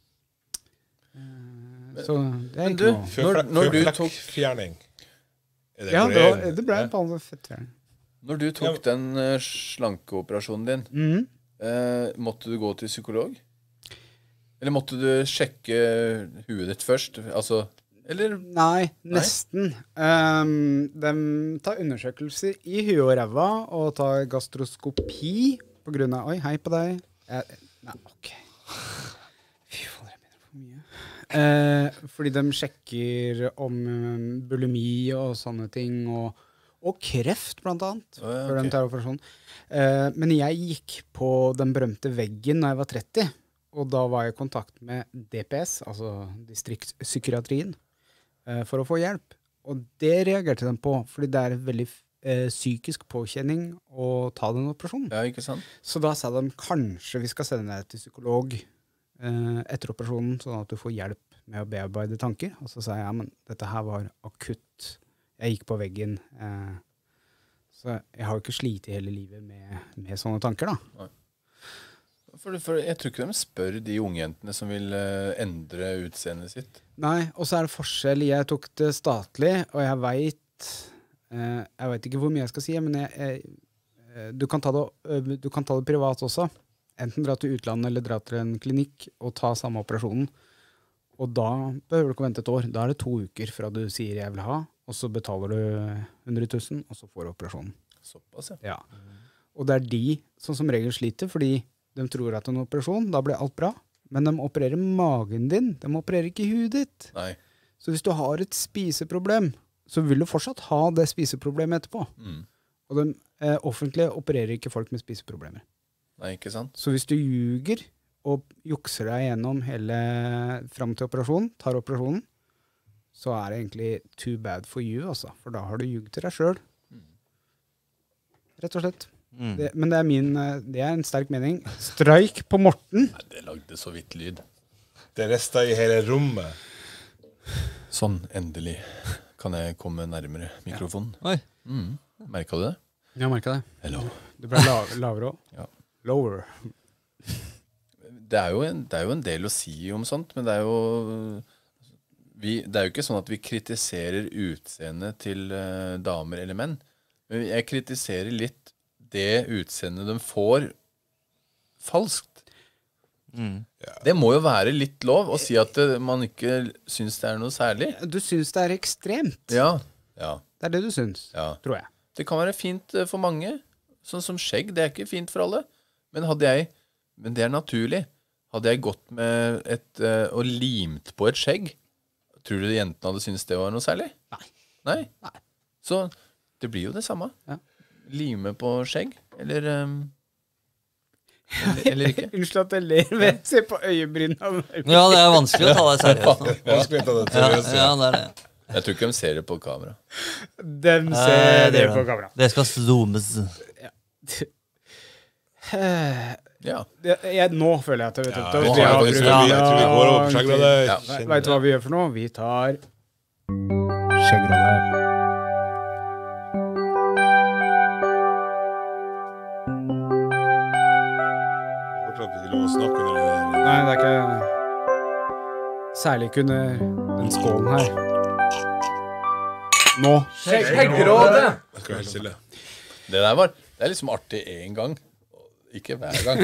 Eh, Så det er men ikke du, noe. Når- når du tok- Flekkfjerning. Er det Ja, hvor det, var, er- det ble Ja. en panne fettfjern. Når du tok Ja. den eh, slankeoperasjonen din, Mhm. eh, måtte du gå til psykolog? Eller måtte du sjekke huet ditt først? Altså, eller Nei, nesten. Um, de tar undersøkelser i huet og ræva og tar gastroskopi på grunn av Oi, hei på deg. Jeg, nei, OK. Fy faen, jeg mener for mye. Eh, fordi de sjekker om um, bulimi og sånne ting, og, og kreft, blant annet, Å, ja, før ok. de tar operasjon. Eh, men jeg gikk på den berømte veggen da jeg var tretti, og da var jeg i kontakt med D P S, altså distriktspsykiatrien, eh, for å få hjelp. Og det reagerte de på, fordi det er en veldig eh, psykisk påkjenning å ta den operasjonen. Ja, ikke sant? Så da sa de kanskje vi skal sende deg til psykolog eh, etter operasjonen, sånn at du får hjelp med å bearbeide tanker. Og så sa jeg ja, men dette her var akutt. Jeg gikk på veggen. Eh, så jeg har jo ikke slitt i hele livet med, med sånne tanker, da. For, for jeg tror ikke de spør de unge jentene som vil eh, endre utseendet sitt. Nei, og så er det forskjell. Jeg tok det statlig, og jeg veit eh, Jeg veit ikke hvor mye jeg skal si, men jeg, jeg, eh, du, kan ta det, ø, du kan ta det privat også. Enten dra til utlandet eller dra til en klinikk og ta samme operasjonen. Og da behøver du ikke vente et år. Da er det to uker fra du sier jeg vil ha, og så betaler du hundre tusen, og så får du operasjonen. Såpass, ja. Ja. Og det er de som som regel sliter, fordi de tror at en operasjon, da blir alt bra. Men de opererer magen din, de opererer ikke huet ditt. Nei. Så hvis du har et spiseproblem, så vil du fortsatt ha det spiseproblemet etterpå. Mm. Og de eh, offentlige opererer ikke folk med spiseproblemer. Nei, ikke sant? Så hvis du ljuger og jukser deg gjennom hele fram til operasjonen, tar operasjonen, så er det egentlig too bad for you, altså. For da har du ljuget til deg selv. Rett og slett. Mm. Det, men det er, min, eh, det er en sterk mening. Streik på Morten. Nei, det lagde så vidt lyd. Det resta i hele rommet. Sånn, endelig kan jeg komme nærmere mikrofonen. Oi. Mm. Merket du det? Jeg merket det. Hello. Du ble la lavere også. Ja. Lower. Det er, jo en, det er jo en del å si om sånt, men det er jo vi, Det er jo ikke sånn at vi kritiserer utseendet til eh, damer eller menn. Men jeg kritiserer litt det utseendet de får falskt. Mm. Det må jo være litt lov å si at det, man ikke syns det er noe særlig. Du syns det er ekstremt. Ja, ja, Det er det du syns, ja. tror jeg. Det kan være fint eh, for mange. Sånn som skjegg, det er ikke fint for alle. Men hadde jeg, men det er naturlig. Hadde jeg gått med et eh, og limt på et skjegg, tror du jentene hadde syntes det var noe særlig? Nei. Nei? Nei. Så det blir jo det samme. Ja. Lime på skjegg, eller um, eller, eller ikke. Unnskyld at jeg ler, men se på øyebrynene. Ja, det er vanskelig å ta deg seriøst nå. Vanskelig å ta det Ja, seriøst. ja, det er det. Jeg tror ikke de ser det på kamera. Dem Eh, ser det det gjør på de. kamera. Det skal zoomes. Ja. Det, jeg, nå føler jeg at jeg vet Ja, at nå vi har har jeg Jeg brukt tror vi, jeg tror vi går over på lang tid. skjeggradet. Ja. Kjenner Vet du hva vi gjør for noe? Vi tar skjeggradet. Særlig ikke under den skålen her. Nå. Skjeggrådet! Jeg skal være helt stille. Det der var Det er liksom artig en gang. Ikke hver gang.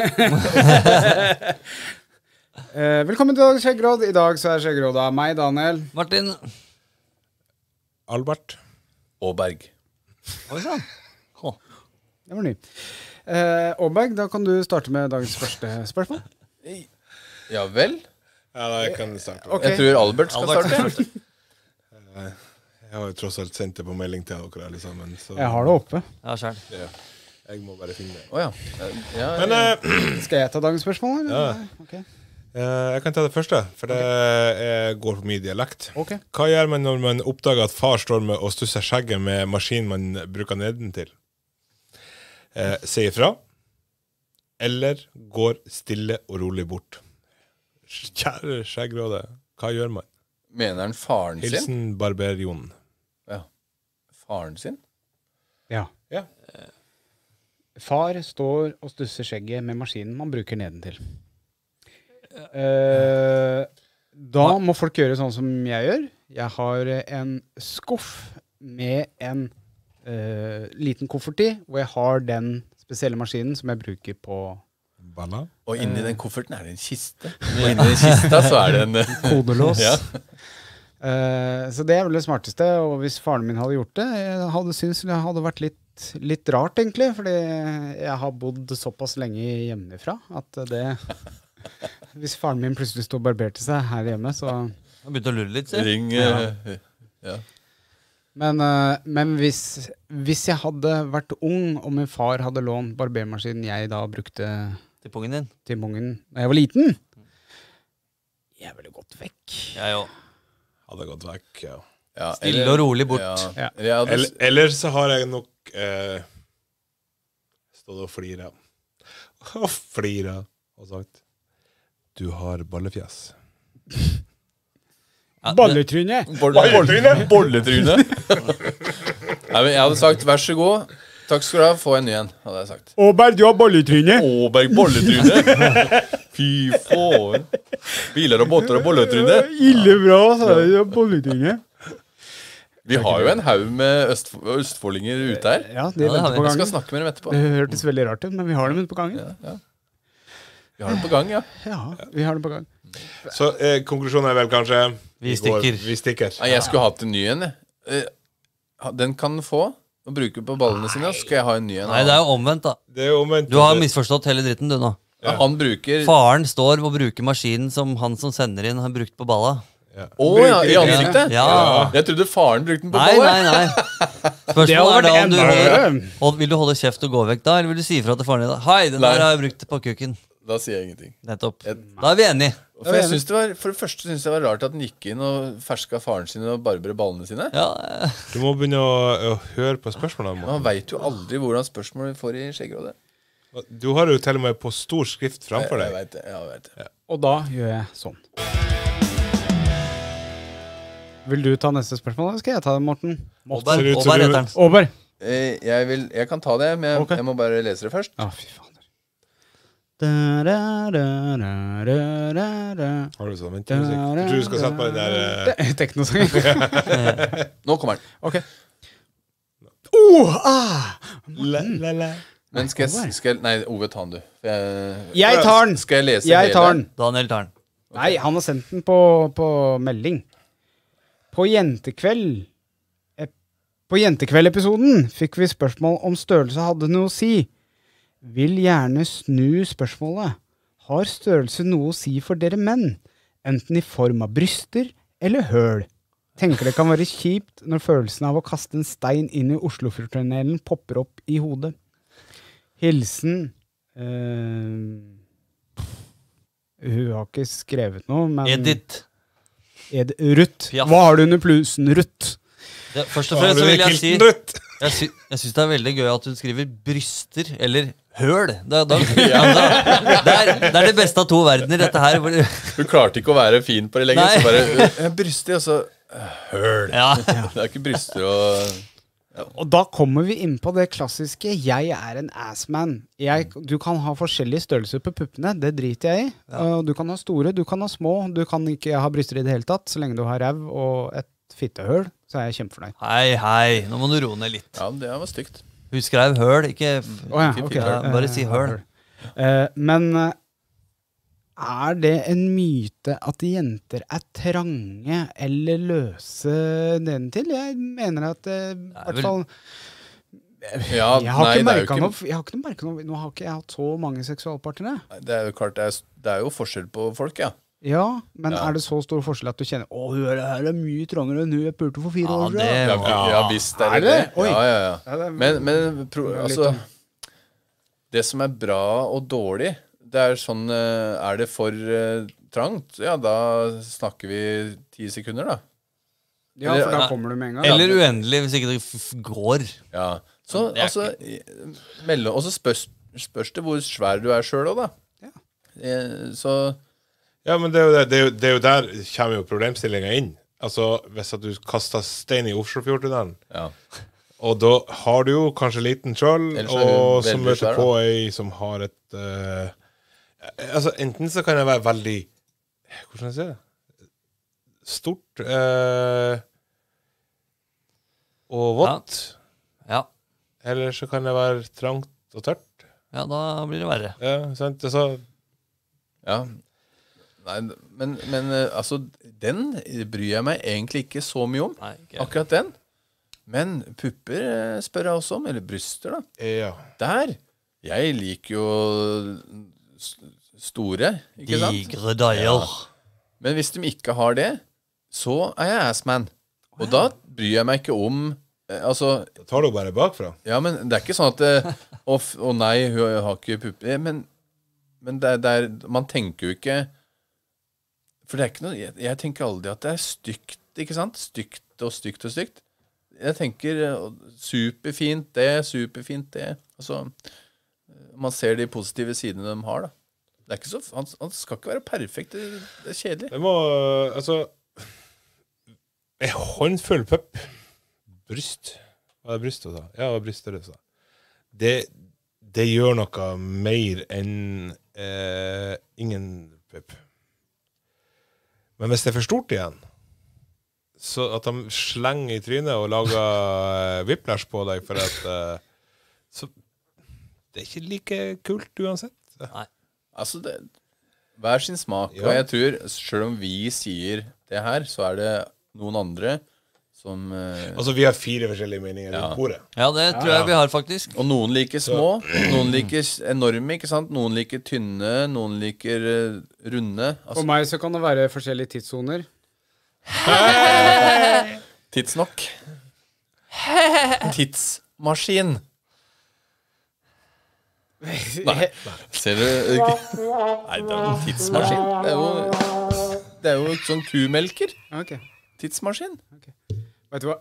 Eh, velkommen til dagens Skjeggråd. I dag så er Skjeggrådet av meg, Daniel. Martin. Albert. Og Berg. Oi sann. Det var ny. Eh, Aaberg, da kan du starte med dagens første spørsmål. Ja vel? Ja, da jeg kan starte. Ok. Jeg tror Albert skal Albert starte. skal starte. Jeg har jo tross alt sendt det på melding til dere alle sammen. Så Jeg har det oppe. Ja, selv. ja, jeg må bare finne det. Å ja. ja. Men eh, Skal jeg ta dagens spørsmål? Eller? Ja. Ok. eh, jeg kan ta det første, for det eh, går på mye dialekt. Ok. Hva gjør man når man oppdager at far står med og stusser skjegget med maskinen man bruker nedentil? Eh, si ifra, eller går stille og rolig bort? Kjære skjeggråde, hva gjør man? Mener han faren sin? Hilsen Barber Jon. Ja. Faren sin? Ja. Ja. Far står og stusser skjegget med maskinen man bruker nedentil. Eh, da må folk gjøre sånn som jeg gjør. Jeg har en skuff med en eh, liten koffert i, hvor jeg har den spesielle maskinen som jeg bruker på Balla. Og inni den kofferten er det en kiste. Og inni den kista så er det en kodelås. Ja. Eh, så det er vel det smarteste. Og hvis faren min hadde gjort det, jeg hadde syntes det hadde vært litt, litt rart, egentlig. Fordi jeg har bodd såpass lenge hjemmefra at det hvis faren min plutselig stod og barberte seg her hjemme, så Jeg begynte å lure litt, si. Ring Ja. eh, ja. Men, eh, men hvis, hvis jeg hadde vært ung, og min far hadde lånt barbermaskinen jeg da brukte Til pungen din. til pungen da jeg var liten, jeg ville gått vekk. Jeg òg. Hadde gått vekk, ja. Ja, Stille eller- og rolig bort. Ja. Ja. Eller jeg hadde Eller, eller så har jeg nok eh, stått og flira. Og flira og sagt du har ballefjes. Ja, det- Balletryne! Bolletryne! Bolletryne! Nei, men jeg hadde sagt vær så god, takk skal du ha, få en ny en, hadde jeg sagt. Åberg, du har balletryne! Åberg bolletryne! Fy faen! Biler og båter og bolletryne. Ille bra, sa jeg. Du har balletryne. Vi har jo en haug med øst, østfoldinger ute her. Ja, de Ja, det har venter vi. på Jeg skal gangen. snakke med dem etterpå. Det hørtes veldig rart ut, men vi har dem ute på gangen. Ja, ja. Vi har dem på gang, ja. Ja, vi har dem på gang. Så eh, konklusjonen er vel kanskje Vi går- stikker. Vi stikker. Nei, jeg skulle hatt en ny en. jeg. Eh, ha- Den kan han få og bruke på ballene sine, så skal jeg ha en ny en. Nei, det er jo omvendt, da. Det er jo omvendt. Du har misforstått hele dritten, du nå. Ja, han bruker Å Faren står og bruker maskinen som han som sender inn, har brukt på balla. ja, i ansiktet? Ja. Jeg trodde faren brukte den på Nei, ballet. nei, nei. Det Spørsmålet hadde er da vært om du enda holder, verre. hold, vil du holde kjeft og gå vekk da, eller vil du si ifra til faren din? Hei, den Nei. der har jeg brukt på kuken. Da sier jeg ingenting. Nettopp. Jeg- Da er vi enige. For, jeg synes det var, for det første syns jeg det var rart at han gikk inn og ferska faren sin og barbere ballene sine. Ja, eh, Du må begynne å, å høre på spørsmålene. Man veit jo aldri hvordan spørsmål vi får i Skjeggrådet. Du har jo til og med på stor skrift framfor Jeg deg. vet det. Ja, jeg vet det. Og da gjør jeg sånn. Vil du ta neste spørsmål, eller skal jeg ta det, Morten? Åberg Ser ut som Åberg du- heter han. Åberg. Eh, Jeg, vil, jeg kan ta det, men jeg, Ok. jeg må bare lese det først. Ja, fy fader. Da, da, da, da, da, da, da. Har du sånn ventemusikk? Jeg tror du skal sette på den der eh, Det er teknosangen. Nå kommer den. Ok. Oh, ah. la, la, la. Men skal Ove. jeg, skal jeg Nei, Ove, ta den, du. For Jeg, Jeg tar den! Skal jeg lese Jeg tar den. Daniel tar den. Nei, han har sendt den på, på melding. På jentekveld ep- På jentekveld-episoden fikk vi spørsmål om størrelse hadde noe å si. Vil gjerne snu spørsmålet. Har størrelse noe å si for dere menn? Enten i form av bryster eller høl. Tenker det kan være kjipt når følelsen av å kaste en stein inn i Oslofjordtunnelen popper opp i hodet. Hilsen eh, Hun har ikke skrevet noe, men Edith. Ed Ruth. Ja. Hva har du under plusen, Ruth? Det, først og Har fremst du så vil den jeg si kilten, Ruth? Jeg, sy jeg syns det er veldig gøy at hun skriver bryster eller høl. Det, da, altså, det, er, det er det beste av to verdener, dette her. hvor- Hun klarte ikke å være fin på det lenger. Nei. Så bare øh, Bryster, og så øh, høl. Ja. Det er ikke bryster og Og da kommer vi inn på det klassiske. Jeg er en assman. Jeg, du kan ha forskjellige størrelser på puppene. Det driter jeg i. Ja. Uh, du kan ha store, du kan ha små. Du kan ikke ha bryster i det hele tatt. Så lenge du har ræv og et fittehøl, så er jeg kjempefornøyd. Hei, hei, nå må du roe ned litt. Ja, det var stygt. Hun skrev høl, ikke Å ja, ok. Ja, bare si høl. Uh, men uh, er det en myte at jenter er trange eller løse nedentil? Jeg mener at uh, i hvert vel- fall Ja, jeg har nei, ikke det er jo merket ikke noe, jeg har ikke merket noe. Nå har ikke jeg hatt så mange seksualpartnere. Nei, Det er jo klart, det er, det er jo forskjell på folk, ja. Ja, men Ja. er det så stor forskjell at du kjenner Å, hun er, her er mye trangere enn hun jeg pulte for fire Ja, år det siden? var- Ja, ja visst er Er det det? det. Oi. Ja, ja, ja. Ja, det er- Men, men pro, Det er litt altså om- Det som er bra og dårlig, det er sånn eh, Er det for eh, trangt? Ja, da snakker vi ti sekunder, da. Ja, for da Eller- kommer du med en gang. Eller uendelig, hvis ikke det f f går. Ja. Så Det er altså i- mellom, Og så spørs, spørs det hvor svær du er sjøl òg, da. Ja. Eh, så Ja, men det er jo, det, det er jo, det er jo der kommer jo problemstillinga inn. Altså, hvis at du kaster stein i Oslofjordtunnelen, ja. og da har du jo kanskje liten sjøl, Ellers er du og så veldig møter svær, på ei som har et eh, Altså, enten så kan jeg være veldig Hvordan skal jeg si det? Stort eh, og vått. Ja. Eller så kan det være trangt og tørt. ja, da blir det verre. Ja, sant? Altså, Ja. Nei, men, men eh, altså, den bryr jeg meg egentlig ikke så mye om. Nei, ikke. Akkurat den. Men pupper eh, spør jeg også om. Eller bryster, da. ja. Der. Jeg liker jo s- store, ikke sant? Digre daier. Men hvis de ikke har det, så er jeg assman. Og da bryr jeg meg ikke om eh, Altså, Da tar du bare bakfra. ja, men det er ikke sånn at eh, Å, f- å nei, hun har ikke pupper. Eh, Men, men det er, det er Man tenker jo ikke For det er ikke noe Jeg, jeg tenker aldri at det er stygt, ikke sant? Stygt og stygt og stygt. Jeg tenker eh, superfint det, superfint det. Altså Man ser de positive sidene de har, da. Det er ikke så, han, han skal ikke være perfekt. Det, det er kjedelig. Det må Altså en håndfull pupp. Bryst. Hva er det bryst du sa? Ja, det var bryst det du sa. Det, det gjør noe mer enn eh, ingen pupp. Men hvis det er for stort igjen, så at de slenger i trynet og lager eh, whiplash på deg for at eh, så det er ikke like kult uansett. Altså, det, hver sin smak. Ja. Og jeg tror, selv om vi sier det her, så er det noen andre som eh, Altså, vi har fire forskjellige meninger Ja. rundt bordet. Ja, det tror jeg vi har, faktisk. Og noen liker små, noen liker s- enorme, ikke sant? Noen liker tynne, noen liker eh, runde. For Altså, meg så kan det være forskjellige tidssoner. tidsnok. Tidsmaskin. Nei, ser du ikke? Nei, det er jo en tidsmaskin. Det er jo, det er jo et sånn kumelker. Ok, Tidsmaskin. vet du hva?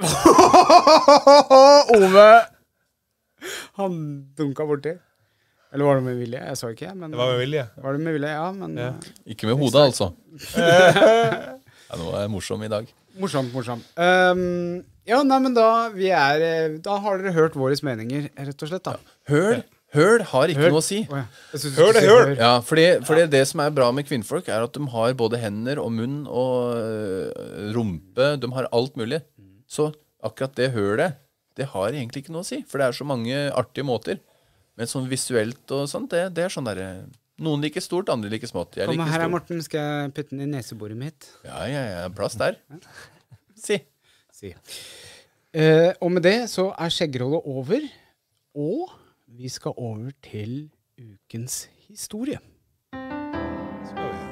Ove! Han dunka borti. Eller var det med vilje? Jeg så ikke, men Det var med vilje. var det med vilje? Ja, men Ja. eh, Ikke med hodet, altså. Ja, nå er jeg morsom i dag. morsomt, morsomt. Um, ja, nei, men da, vi er, eh, da har dere hørt våres meninger, rett og slett da. Høl, høl har ikke Høl. noe å si. Å, ja. Jeg synes du Hør skulle det, si hør. Ja, fordi, fordi det som er bra med kvinnfolk, er at de har både hender og munn og øh, rumpe. De har alt mulig. Så akkurat det hølet, det har egentlig ikke noe å si. For det er så mange artige måter. Men sånn visuelt og sånt, det, det er sånn derre Noen liker stort, andre liker smått. Jeg Kom liker her, stort. Morten, skal jeg putte den i neseboret mitt? Ja, ja, ja. Plass der. Si. Si. Eh, og med det så er skjeggrollet over, og vi skal over til ukens historie. Skal vi.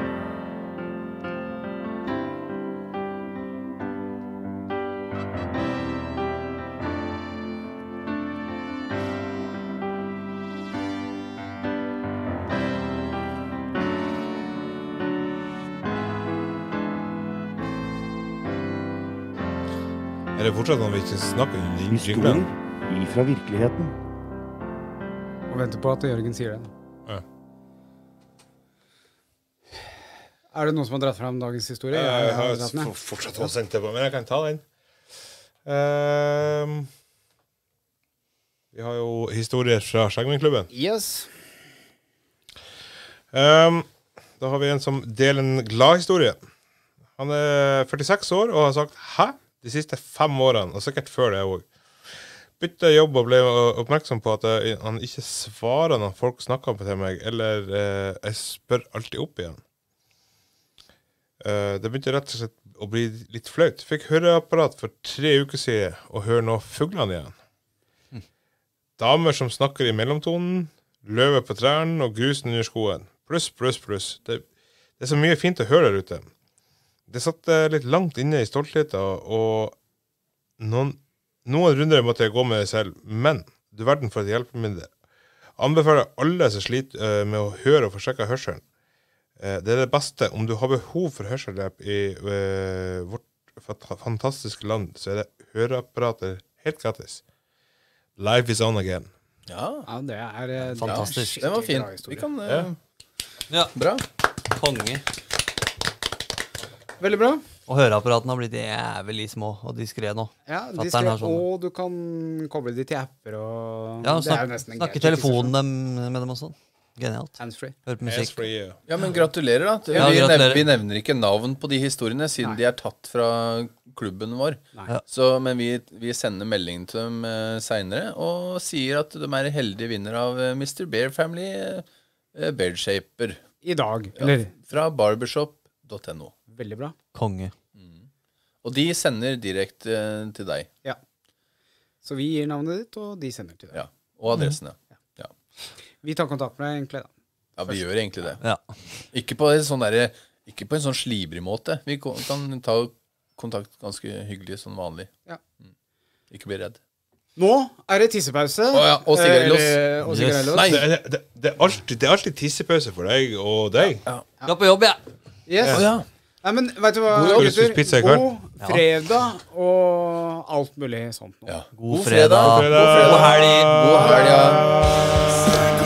Er det fortsatt noe vi ikke snakker om? den jinglen? Historier ifra virkeligheten. Og venter på at Jørgen sier det. Ja. Er det noen som har dratt fram dagens historie? Jeg har dratt den, ja. for- fortsatt å sende det på, men jeg kan ta den. Ehm, historier fra Skjeggmennklubben. Yes. Um, da har vi en som deler en glad historie. Han er førtiseks år og har sagt hæ? De siste fem årene, og sikkert før det også. Bytte jobb og ble oppmerksom på at jeg, han ikke svarer når folk snakker til meg, eller eh, jeg spør alltid opp igjen. Uh, det begynte rett og slett å bli litt flaut. Fikk høreapparat for tre uker siden og hører nå fuglene igjen. Mm. Damer som snakker i mellomtonen, løver på trærne og grusen under skoen. Pluss, pluss, pluss. Det, det er så mye fint å høre der ute. Det satt uh, litt langt inne i stoltheten, og noen, noen runder måtte jeg gå med det selv, men du verden for et hjelpemiddel. Anbefaler alle som sliter uh, med å høre og forsøke hørselen. Uh, det er det beste. Om du har behov for hørselhjelp i uh, vårt fantastiske land, så er det høreapparater helt gratis. Life is on again. Ja, Ja, det er eh, Fantastisk. det er den var skikkelig fin. bra historie. Vi kan... Ja. Uh, Ja, bra. konge. Veldig bra. Og høreapparatene har blitt jævlig små og diskré nå. Ja, de Fatteren skrev, har sånne. og du kan koble de til apper og Ja, det er snak, jo nesten en snakke gadget i seg telefonen selv. dem, med dem og sånn. Genialt. Handsfree. Høre på musikk. Free, ja. Ja, men gratulerer da. Ja, vi, gratulerer. Nevner, vi nevner ikke navn på de historiene, siden Nei. de er tatt fra klubben vår. Nei. Ja. Så, men vi, vi sender melding til dem eh, senere, og sier at de er heldige vinner av eh, mister Bear Family eh, Beardshaper. I dag. Ja, Eller fra barbershop punktum no. veldig bra. Konge. Og de sender direkte eh, til deg. Ja. Så vi gir navnet ditt, og de sender til deg. Ja. Og adressen, ja. ja. Vi tar kontakt med deg egentlig, da. Ja, vi gjør egentlig det. Ja. Ikke på en sånn derre Ikke på en sånn slibrig måte. Vi ko- kan ta kontakt ganske hyggelig, sånn vanlig. Ja. Mm. Ikke bli redd. Nå er det tissepause. Å ja, og sigarellos. Eh, og Yes. sigarellos. Nei. Det, det, det, det, er alltid, det er alltid tissepause for deg og deg. Skal på jobb, jeg. Yes. Å ja. Nei, men vet du hva, God jobb. Skal du spise pizza i kveld? God fredag og alt mulig sånt nå. ja. God fredag. fredag. God helg. God helg, ja.